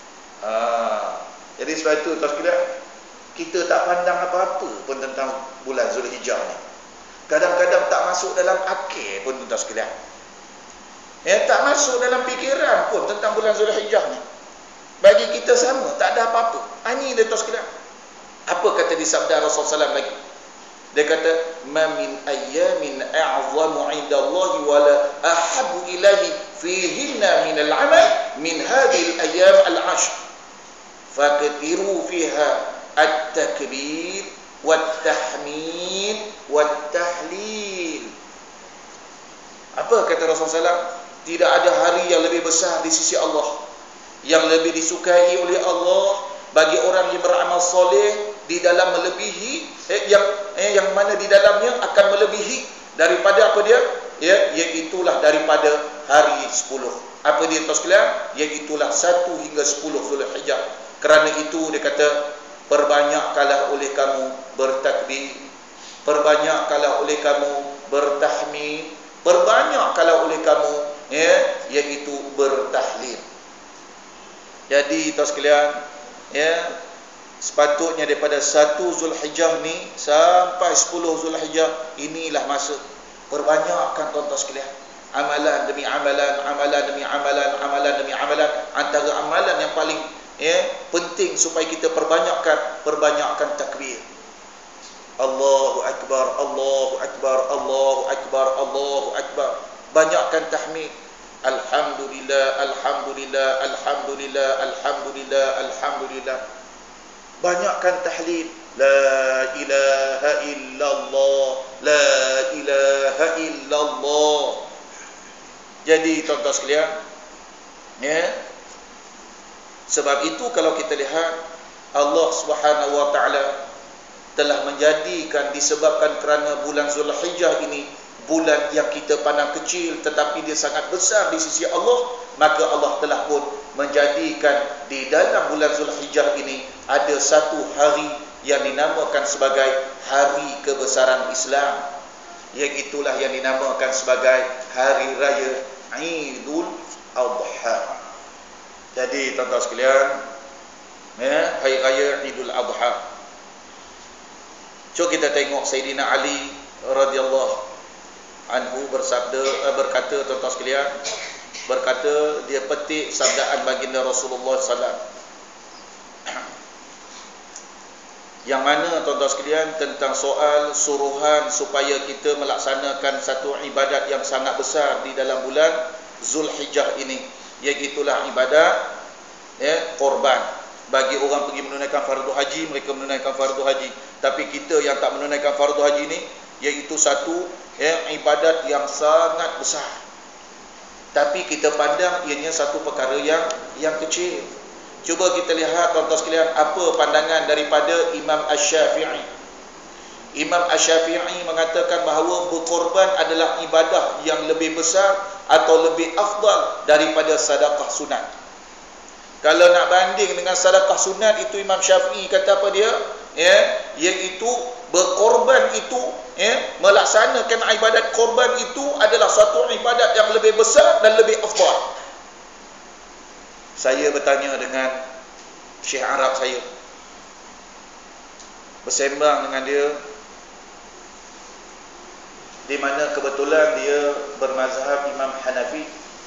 Jadi sebab itu tuan sekalian, kita tak pandang apa-apa pun tentang bulan Zulhijjah ni. Kadang-kadang tak masuk dalam akal pun tuan sekalian. Tak masuk dalam fikiran pun tentang bulan Zulhijjah ni. Bagi kita sama, tak ada apa-apa. Ini dia tuan sekalian. Apa kata di sabda Rasulullah SAW lagi? Dia kata, "Ma min ayyamin a'zamu 'inda Allah wa la ahabbu ilahi fihinna min al-'amal min hadhihi al-ayyam al-'ashr. Faktiru fiha at-takbir wat-tahmid wat-tahlil." Apa kata Rasulullah? Tidak ada hari yang lebih besar di sisi Allah, yang lebih disukai oleh Allah bagi orang yang beramal soleh di dalam melebihi yang mana di dalamnya akan melebihi daripada apa dia? Iaitulah daripada hari 10. Apa dia tuan sekalian? Iaitulah 1 hingga 10 Zulhijjah. Kerana itu dia kata, perbanyakkanlah oleh kamu bertakbir, perbanyakkanlah oleh kamu bertahmid, perbanyakkanlah oleh kamu iaitu bertahlil. Jadi tuan sekalian, sepatutnya daripada 1 Zulhijjah ni sampai 10 Zulhijjah, inilah masa perbanyakkan tuan-tuan sekalian. Amalan demi amalan, amalan demi amalan, amalan demi amalan. Antara amalan yang paling penting supaya kita perbanyakkan takbir. Allahu Akbar, Allahu Akbar, Allahu Akbar, Allahu Akbar. Banyakkan tahmid. Alhamdulillah, Alhamdulillah, Alhamdulillah, Alhamdulillah, Alhamdulillah. Banyakkan tahlil. La ilaha illallah, la ilaha illallah. Jadi tuan-tuan sekalian, sebab itu kalau kita lihat, Allah Subhanahu wa taala telah menjadikan, disebabkan kerana bulan Zulhijjah ini bulan yang kita pandang kecil tetapi dia sangat besar di sisi Allah, maka Allah telah pun menjadikan di dalam bulan Zulhijjah ini ada satu hari yang dinamakan sebagai hari kebesaran Islam, iaitulah yang dinamakan sebagai hari raya Idul Adha. Jadi tuan-tuan sekalian, hari raya Idul Adha. Jom kita tengok Sayyidina Ali radhiyallahu anhu berkata, tuan-tuan sekalian, berkata, dia petik sabdaan baginda Rasulullah SAW, yang mana tuan-tuan sekalian tentang soal suruhan supaya kita melaksanakan satu ibadat yang sangat besar di dalam bulan Zulhijjah ini, iaitulah ibadat korban. Bagi orang pergi menunaikan fardu haji, mereka menunaikan fardu haji. Tapi kita yang tak menunaikan fardu haji ni, iaitu satu ibadat yang sangat besar. Tapi kita pandang ianya satu perkara yang kecil. Cuba kita lihat tuan-tuan sekalian, apa pandangan daripada Imam Asy-Syafi'i. Imam Asy-Syafi'i mengatakan bahawa berkorban adalah ibadah yang lebih besar atau lebih afdal daripada sedekah sunat. Kalau nak banding dengan sedekah sunat, itu Imam Syafi'i kata apa dia? Iaitu berkorban itu, melaksanakan ibadat korban itu adalah satu ibadat yang lebih besar dan lebih afdal. Saya bertanya dengan Syekh Arab saya, bersembang dengan dia, di mana kebetulan dia bermazhab Imam Hanafi.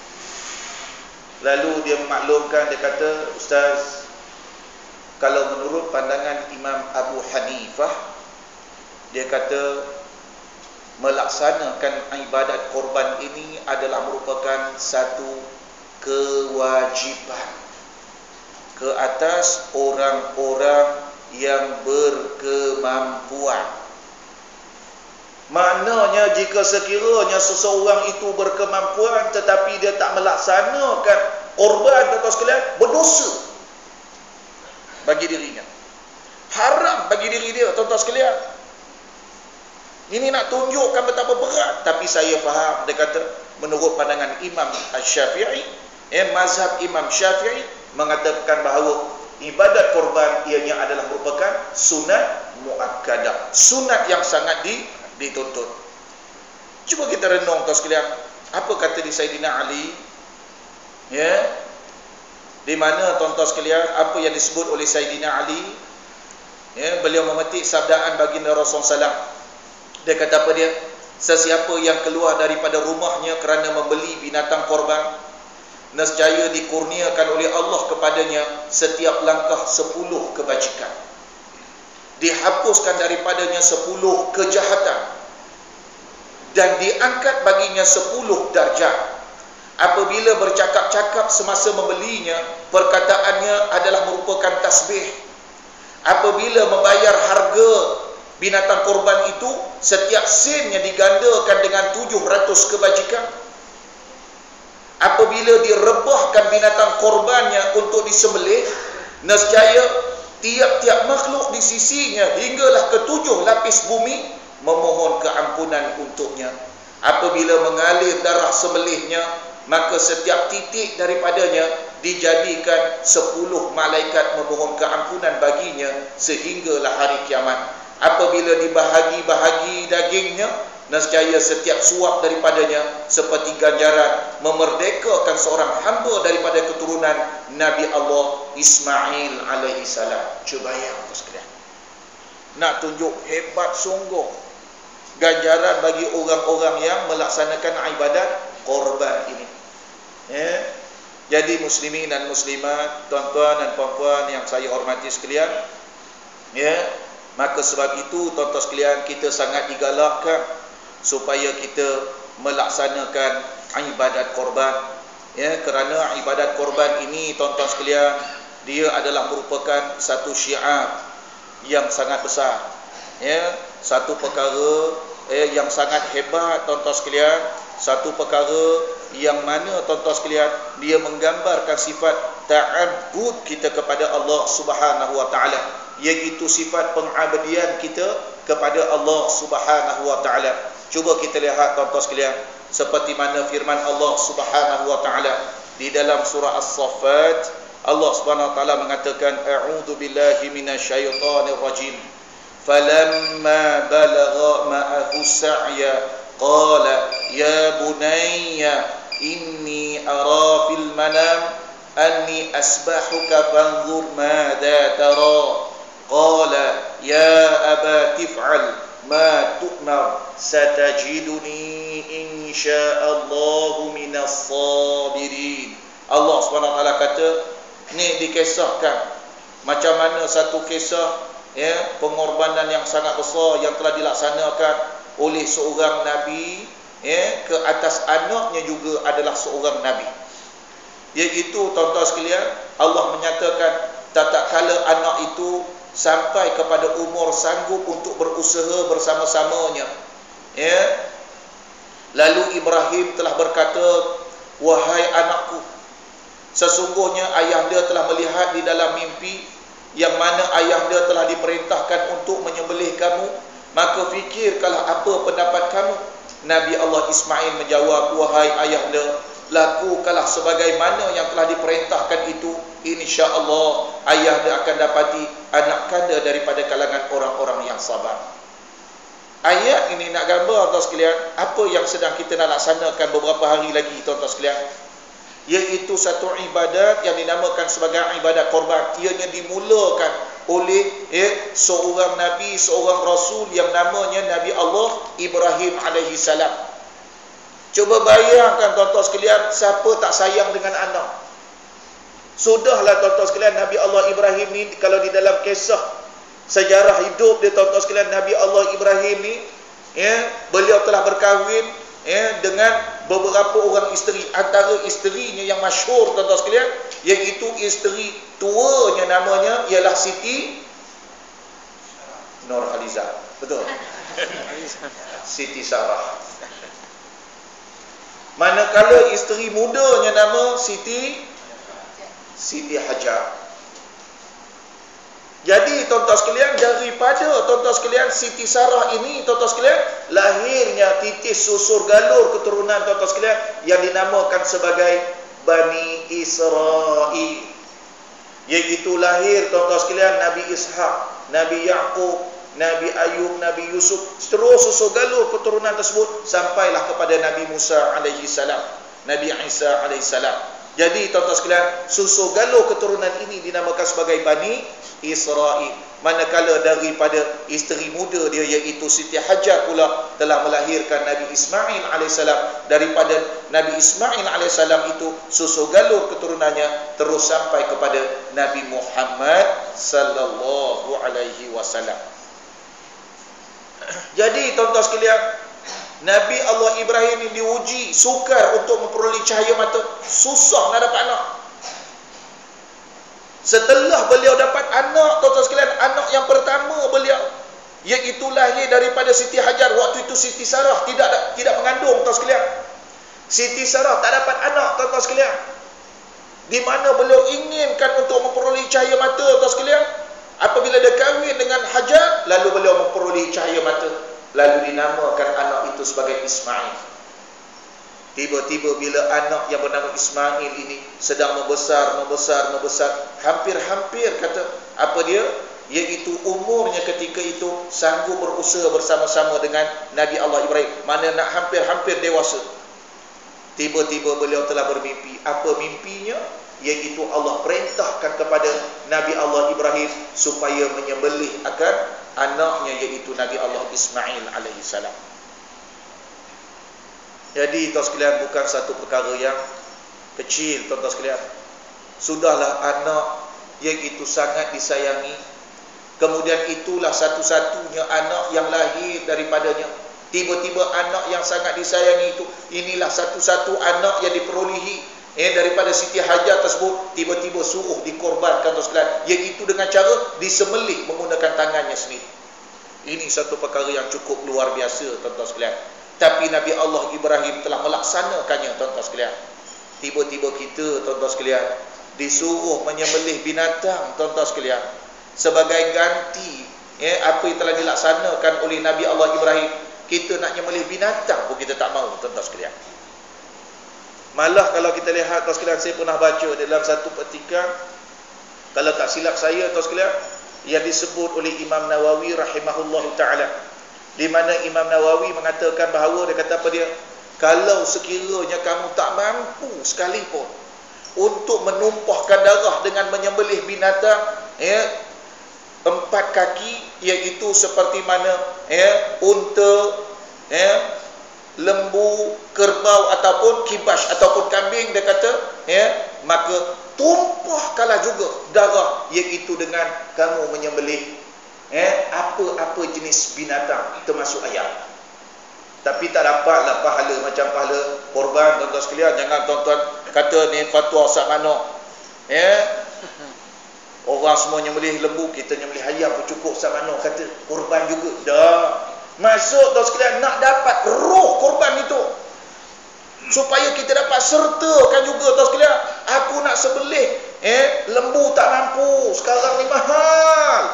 Lalu dia memaklumkan, dia kata, Ustaz, kalau menurut pandangan Imam Abu Hanifah, dia kata melaksanakan ibadat korban ini adalah merupakan satu kewajiban ke atas orang-orang yang berkemampuan. Maknanya jika sekiranya seseorang itu berkemampuan tetapi dia tak melaksanakan korban, tuan-tuan sekalian, berdosa bagi dirinya. Haram bagi diri dia, tuan-tuan sekalian. Ini nak tunjukkan betapa berat. Tapi saya faham, dia kata menurut pandangan Imam Asy-Syafi'i, mazhab Imam Syafi'i mengatakan bahawa ibadat korban ianya adalah merupakan sunat muakkadah, sunat yang sangat dituntut. Cuba kita renung tuan sekalian, apa kata di Sayyidina Ali, di mana tuan-tuan sekalian, apa yang disebut oleh Sayyidina Ali, beliau memetik sabdaan baginda Rasulullah SAW. Dia kata apa dia? Sesiapa yang keluar daripada rumahnya kerana membeli binatang korban, nescaya dikurniakan oleh Allah kepadanya setiap langkah 10 kebajikan, dihapuskan daripadanya 10 kejahatan, dan diangkat baginya 10 darjat. Apabila bercakap-cakap semasa membelinya, perkataannya adalah merupakan tasbih. Apabila membayar harga binatang korban itu, setiap sennya digandakan dengan 700 kebajikan. Apabila direbahkan binatang korbannya untuk disembelih, nescaya tiap-tiap makhluk di sisinya hinggalah ke-7 lapis bumi memohon keampunan untuknya. Apabila mengalir darah sembelihnya, maka setiap titik daripadanya dijadikan 10 malaikat memohon keampunan baginya sehinggalah hari kiamat. Apabila dibahagi-bahagi dagingnya, nescaya setiap suap daripadanya seperti ganjaran memerdekakan seorang hamba daripada keturunan Nabi Allah Ismail alaihi salam. Cuba bayang tu sekalian. Nak tunjuk hebat sungguh ganjaran bagi orang-orang yang melaksanakan ibadat korban ini. Jadi muslimin dan muslimat, tuan-tuan dan puan-puan yang saya hormati sekalian, maka sebab itu tuan-tuan sekalian, kita sangat digalakkan supaya kita melaksanakan ibadat korban. Kerana ibadat korban ini tuan-tuan sekalian, dia adalah merupakan satu syiar yang sangat besar. Satu perkara yang sangat hebat tuan-tuan sekalian, satu perkara yang mana tuan-tuan sekalian, dia menggambarkan sifat ta'abbud kita kepada Allah Subhanahu wa taala, iaitu sifat pengabdian kita kepada Allah Subhanahu wa taala. Cuba kita lihat tuan-tuan sekalian, seperti mana firman Allah Subhanahu wa taala di dalam surah As-Saffat. Allah Subhanahu wa taala mengatakan, a'udzu billahi minasyaitonir rajim. Falamma balagha ma'ahu sa'ya qala ya bunayya inni ara fil manam anni asbahuka fanzur madza tara qala ya abati if'al ma tu'mar satajiduni insyaallahu minas sabirin. Allah SWT kata, ni dikisahkan macam mana satu kisah pengorbanan yang sangat besar yang telah dilaksanakan oleh seorang nabi ke atas anaknya juga adalah seorang nabi. Iaitu tuan-tuan sekalian, Allah menyatakan tak kala anak itu sampai kepada umur sanggup untuk berusaha bersama-samanya, ya, lalu Ibrahim telah berkata, wahai anakku, sesungguhnya ayahanda telah melihat di dalam mimpi yang mana ayahanda telah diperintahkan untuk menyembelih kamu, maka fikirkanlah apa pendapat kamu. Nabi Allah Ismail menjawab, wahai ayahanda, lakukanlah sebagaimana yang telah diperintahkan itu, insya-Allah ayahanda akan dapati anak kanda daripada kalangan orang-orang yang sabar. Ayat ini nak gambar tuan sekalian apa yang sedang kita nak laksanakan beberapa hari lagi tuan sekalian, iaitu satu ibadat yang dinamakan sebagai ibadat korban. Ianya dimulakan oleh seorang nabi, seorang rasul yang namanya Nabi Allah Ibrahim alaihi salam. Cuba bayangkan tuan-tuan sekalian, siapa tak sayang dengan anak? Sudahlah tuan-tuan sekalian, Nabi Allah Ibrahim ni kalau di dalam kisah sejarah hidup dia tuan-tuan sekalian, Nabi Allah Ibrahim ni, beliau telah berkahwin dengan beberapa orang isteri. Antara isterinya yang masyhur tuan-tuan sekalian, iaitu isteri tuanya namanya ialah Siti Nurhaliza. Betul? Siti Sarah. Manakala isteri mudanya nama Siti Hajar. Jadi tuan-tuan sekalian, daripada tuan-tuan sekalian Siti Sarah ini tuan-tuan sekalian, lahirnya titis susur galur keturunan tuan-tuan sekalian yang dinamakan sebagai Bani Israel. Iaitu lahir tuan-tuan sekalian Nabi Ishaq, Nabi Yaqub, Nabi Ayub, Nabi Yusuf, seterus susur galur keturunan tersebut sampailah kepada Nabi Musa alaihi salam, Nabi Isa alaihi salam. Jadi tuan-tuan sekalian, susur galur keturunan ini dinamakan sebagai Bani Israel. Manakala daripada isteri muda dia iaitu Siti Hajar pula telah melahirkan Nabi Ismail alaihissalam. Daripada Nabi Ismail alaihissalam itu susur galur keturunannya terus sampai kepada Nabi Muhammad sallallahu alaihi wasallam. Jadi tuan-tuan sekalian, Nabi Allah Ibrahim ini diuji sukar untuk memperoleh cahaya mata. Susah nak dapat anak. Setelah beliau dapat anak, tuan-tuan sekalian, anak yang pertama beliau, iaitu lahir daripada Siti Hajar. Waktu itu Siti Sarah tidak mengandung, tuan sekalian. Siti Sarah tak dapat anak, tuan-tuan sekalian. Di mana beliau inginkan untuk memperoleh cahaya mata, tuan sekalian. Apabila dia kahwin dengan Hajar, lalu beliau memperoleh cahaya mata. Lalu dinamakan anak itu sebagai Ismail. Tiba-tiba bila anak yang bernama Ismail ini sedang membesar, hampir-hampir kata apa dia, iaitu umurnya ketika itu sanggup berusaha bersama-sama dengan Nabi Allah Ibrahim, mana nak hampir-hampir dewasa. Tiba-tiba beliau telah bermimpi. Apa mimpinya? Iaitu Allah perintahkan kepada Nabi Allah Ibrahim supaya menyembelih akan anaknya, iaitu Nabi Allah Ismail alaihi salam. Jadi tuan sekalian, bukan satu perkara yang kecil tuan-tuan sekalian. Sudahlah anak yang itu sangat disayangi, kemudian itulah satu-satunya anak yang lahir daripadanya. Tiba-tiba anak yang sangat disayangi itu, inilah satu-satu anak yang diperolehi daripada Siti Hajar tersebut, tiba-tiba suruh dikorbankan tuan sekalian, iaitu dengan cara disembelih menggunakan tangannya sendiri. Ini satu perkara yang cukup luar biasa tuan-tuan sekalian. Tapi Nabi Allah Ibrahim telah melaksanakannya tuan-tuan sekalian. Tiba-tiba kita tuan-tuan sekalian disuruh menyembelih binatang tuan-tuan sekalian sebagai ganti apa yang telah dilaksanakan oleh Nabi Allah Ibrahim. Kita nak menyembelih binatang pun kita tak mahu tuan-tuan sekalian. Malah kalau kita lihat tuan sekalian, saya pernah baca dalam satu petikan, kalau tak silap saya tuan sekalian, yang disebut oleh Imam Nawawi rahimahullahu ta'ala, di mana Imam Nawawi mengatakan bahawa, dia kata apa dia, kalau sekiranya kamu tak mampu sekalipun untuk menumpahkan darah dengan menyembelih binatang 4 kaki, iaitu seperti mana unta, lembu, kerbau ataupun kibas ataupun kambing, dia kata maka tumpahkanlah juga darah, iaitu dengan kamu menyembelih apa-apa jenis binatang termasuk ayam. Tapi tak dapatlah pahala macam pahala korban tuan-tuan sekalian. Jangan tuan-tuan kata ni fatwa Ustaz Mano. Orang semua nyembelih lembu, kita nyembelih ayam pun cukup. Sama mana kata korban juga. Dah. Masuk tuan sekalian, nak dapat roh korban itu, supaya kita dapat sertakan juga tuan sekalian. Aku nak sebelih lembu tak mampu, sekarang ni mahal.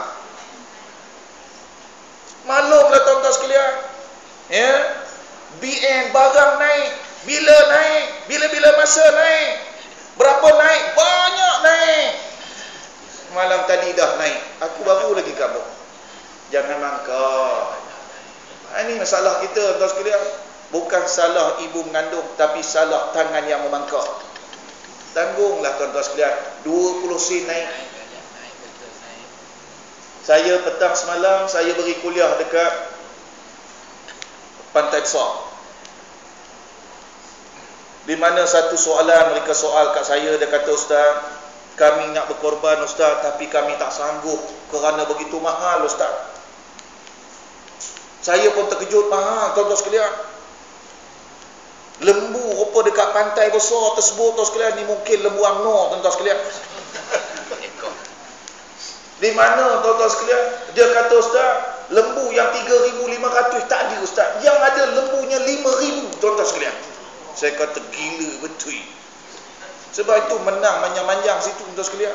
Maklumlah tuan-tuan sekalian. BN barang naik. Bila naik? Bila-bila masa naik? Berapa naik? Banyak naik. Malam tadi dah naik. Aku baru lagi kabur. Jangan mangkak. Ini masalah kita tuan sekalian. Bukan salah ibu mengandung, tapi salah tangan yang memangkak. Tanggunglah tuan-tuan sekalian. 20 sen naik. Saya petang semalam, saya beri kuliah dekat Pantai Besar. Di mana satu soalan mereka soal kat saya, dia kata, Ustaz, kami nak berkorban Ustaz, tapi kami tak sanggup kerana begitu mahal Ustaz. Saya pun terkejut, mahal tuan-tuan sekalian. Lembu rupa dekat pantai besar tersebut tuan sekalian, ni mungkin lembu UMNO tuan-tuan sekalian. Di mana tuan-tuan sekalian? Dia kata, Ustaz, lembu yang 3,500 tak ada Ustaz. Yang ada lembunya 5,000 tuan-tuan sekalian. Saya kata gila betul. Sebab itu menang manjang-manjang situ tuan-tuan sekalian.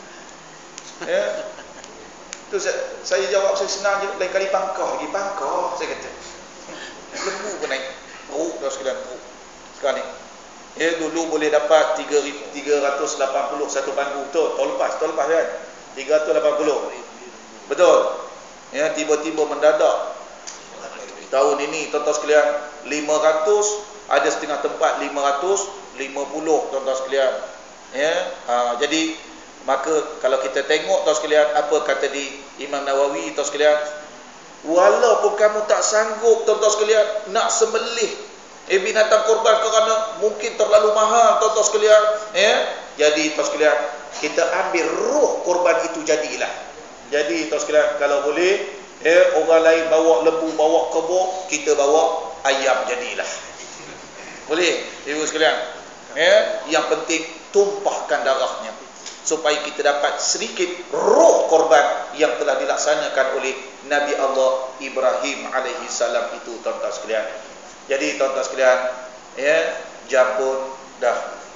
Tu saya jawab, saya senang je, lain kali pangkah lagi, pangkah saya kata. Lembu pun naik. Teruk tuan sekalian, teruk. Sekarang ni. Dulu boleh dapat 380 satu panggung. Betul, tahun lepas kan. 380. Betul. Tiba-tiba mendadak. Tahun ini tuan-tuan sekalian 500, ada setengah tempat 550 tuan-tuan sekalian. Jadi maka kalau kita tengok tuan sekalian, apa kata di Imam Nawawi tuan sekalian, walaupun kamu tak sanggup tuan-tuan sekalian nak sembelih binatang korban kerana mungkin terlalu mahal tuan-tuan sekalian, jadi tuan sekalian, kita ambil roh korban itu jadilah. Jadi tuan sekalian, kalau boleh orang lain bawa lembu, bawa kebo, kita bawa ayam jadilah. Boleh ibu sekalian. Yang penting tumpahkan darahnya supaya kita dapat sedikit roh korban yang telah dilaksanakan oleh Nabi Allah Ibrahim alaihi salam itu tuan-tuan sekalian. Jadi tuan-tuan sekalian, jam pun dah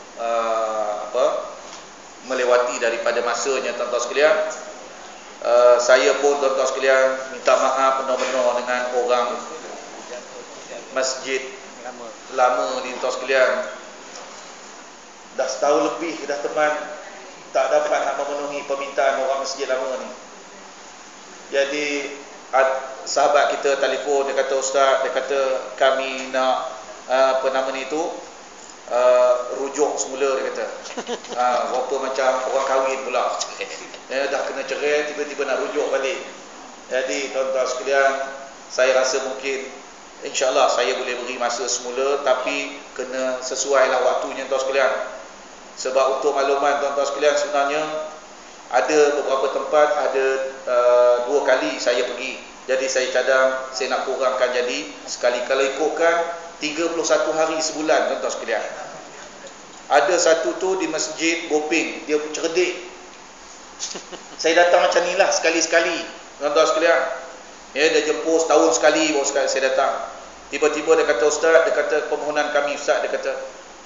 melewati daripada masanya tuan-tuan sekalian. Saya pun tuan-tuan sekalian minta maaf benar-benar dengan orang masjid lama ni tuan sekalian. Dah setahun lebih dah teman, tak dapat nak memenuhi permintaan orang masjid lama ni. Jadi sahabat kita telefon, dia kata, Ustaz, dia kata kami nak rujuk semula, dia kata. Rupa macam orang kahwin pula. Dah kena cerai, tiba-tiba nak rujuk balik. Jadi tuan-tuan sekalian, saya rasa mungkin InsyaAllah saya boleh beri masa semula, tapi kena sesuai lah waktunya tuan sekalian. Sebab untuk makluman tuan-tuan sekalian, sebenarnya ada beberapa tempat, ada 2 kali saya pergi. Jadi saya cadang, saya nak kurangkan, jadi sekali kalau ikutkan 31 hari sebulan tuan-tuan sekalian. Ada satu tu di Masjid Boping, dia cerdik. Saya datang macam ni lah, sekali-sekali tuan-tuan sekalian. Dia jemput setahun sekali baru sekali saya datang. Tiba-tiba dia kata, Ustaz, dia kata permohonan kami Ustaz, dia kata,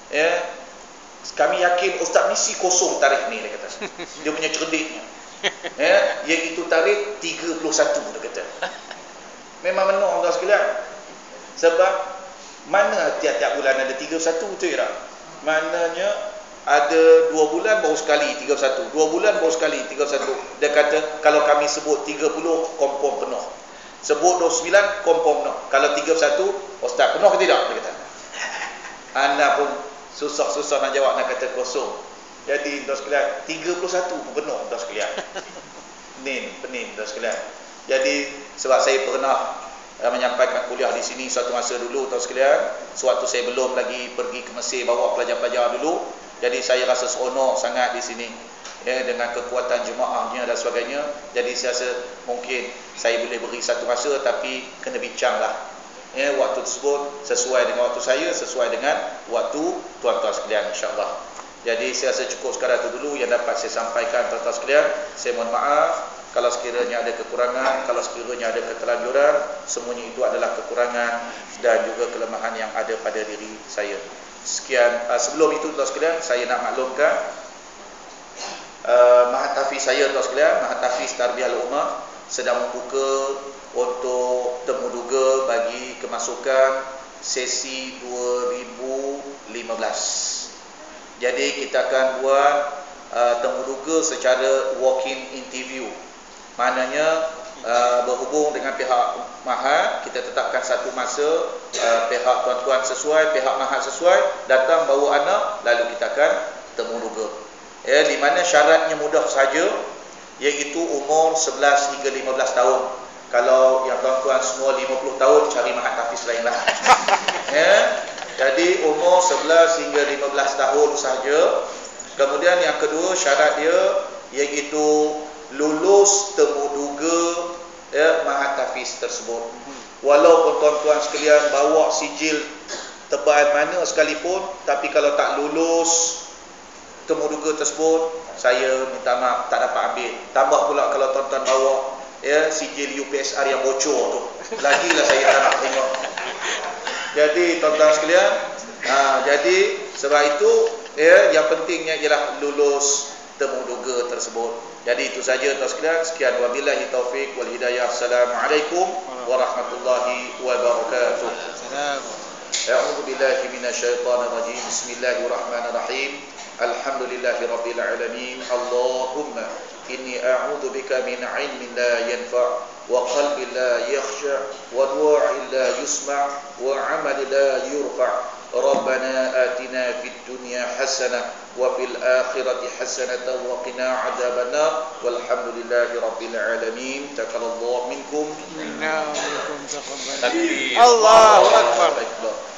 kami yakin Ustaz mesti kosong tarikh ni, dia kata. Dia punya cerdiknya. Yang itu tarikh 31, dia kata. Memang menang tuan sekalian. Sebab mana tiap-tiap bulan ada 31 betul tak? Maknanya ada 2 bulan baru sekali 31, 2 bulan baru sekali 31. Dia kata kalau kami sebut 30 confirm penuh, sebut 29 confirm penuh. Kalau 31, Ustaz penuh ke tidak? Dia kata. Anda pun susah-susah nak jawab, nak kata kosong. Jadi tuan sekalian, 31 pun penuh tuan sekalian. Pening tuan sekalian. Jadi sebab saya pernah menyampaikan kuliah di sini suatu masa dulu tuan sekalian, sewaktu saya belum lagi pergi ke Mesir bawa pelajar-pelajar dulu. Jadi saya rasa seronok sangat di sini, dengan kekuatan jemaahnya dan sebagainya. Jadi saya rasa mungkin saya boleh beri satu masa, tapi kena bincanglah waktu tersebut sesuai dengan waktu saya, sesuai dengan waktu tuan-tuan sekalian, insya-Allah. Jadi saya rasa cukup sekadar itu dulu yang dapat saya sampaikan tuan-tuan sekalian. Saya mohon maaf kalau sekiranya ada kekurangan, kalau sekiranya ada keterlanjuran, semuanya itu adalah kekurangan dan juga kelemahan yang ada pada diri saya. Sekian, sebelum itu tuan sekalian, saya nak maklumkan Mahat Hafiz saya tuan sekalian, Mahat Hafiz Tarbiyah Al-Ummah sedang membuka untuk temu duga bagi kemasukan sesi 2015. Jadi kita akan buat temu duga secara walk-in interview. Maknanya berhubung dengan pihak Mahat, kita tetapkan satu masa, pihak tuan-tuan sesuai, pihak Mahat sesuai, datang bawa anak, lalu kita akan temu duga. Ya, di mana syaratnya mudah saja, iaitu umur 11 hingga 15 tahun. Kalau yang tuan-tuan semua 50 tahun, cari Mahat Hafiz lain lah. Ya. Jadi umur 11 hingga 15 tahun saja. Kemudian yang kedua syarat dia iaitu lulus temu duga Mahat Hafiz tersebut. Walaupun tuan-tuan sekalian bawa sijil tebal mana sekalipun, tapi kalau tak lulus temu duga tersebut, saya minta maaf tak dapat ambil. Tambah pula kalau tuan-tuan bawa sijil UPSR yang bocor tu, lagilah saya tak nak tengok. Jadi tuan-tuan sekalian, jadi sebab itu yang pentingnya ialah lulus temu duga tersebut. Jadi itu saja tuan sekalian. Sekian, wabillahi taufik wal hidayah. Assalamualaikum warahmatullahi wabarakatuh. A'udzu billahi minasyaitonir rajim. Bismillahirrahmanirrahim. Alhamdulillahirabbil alamin. Allahumma inni a'udzu bika min 'ilmin la yanfa' wa qalbin la yakhsha' wa du'a'in la yusma' wa 'amalin la yurfa'. Rabbana atina fid dunya hasanah wa fil akhirati hasanatan wa qina 'adzabannar. Walhamdulillahirabbil alamin. Taqabbalallahu minkum. Inna minkum taqabbal. Allahu akbar.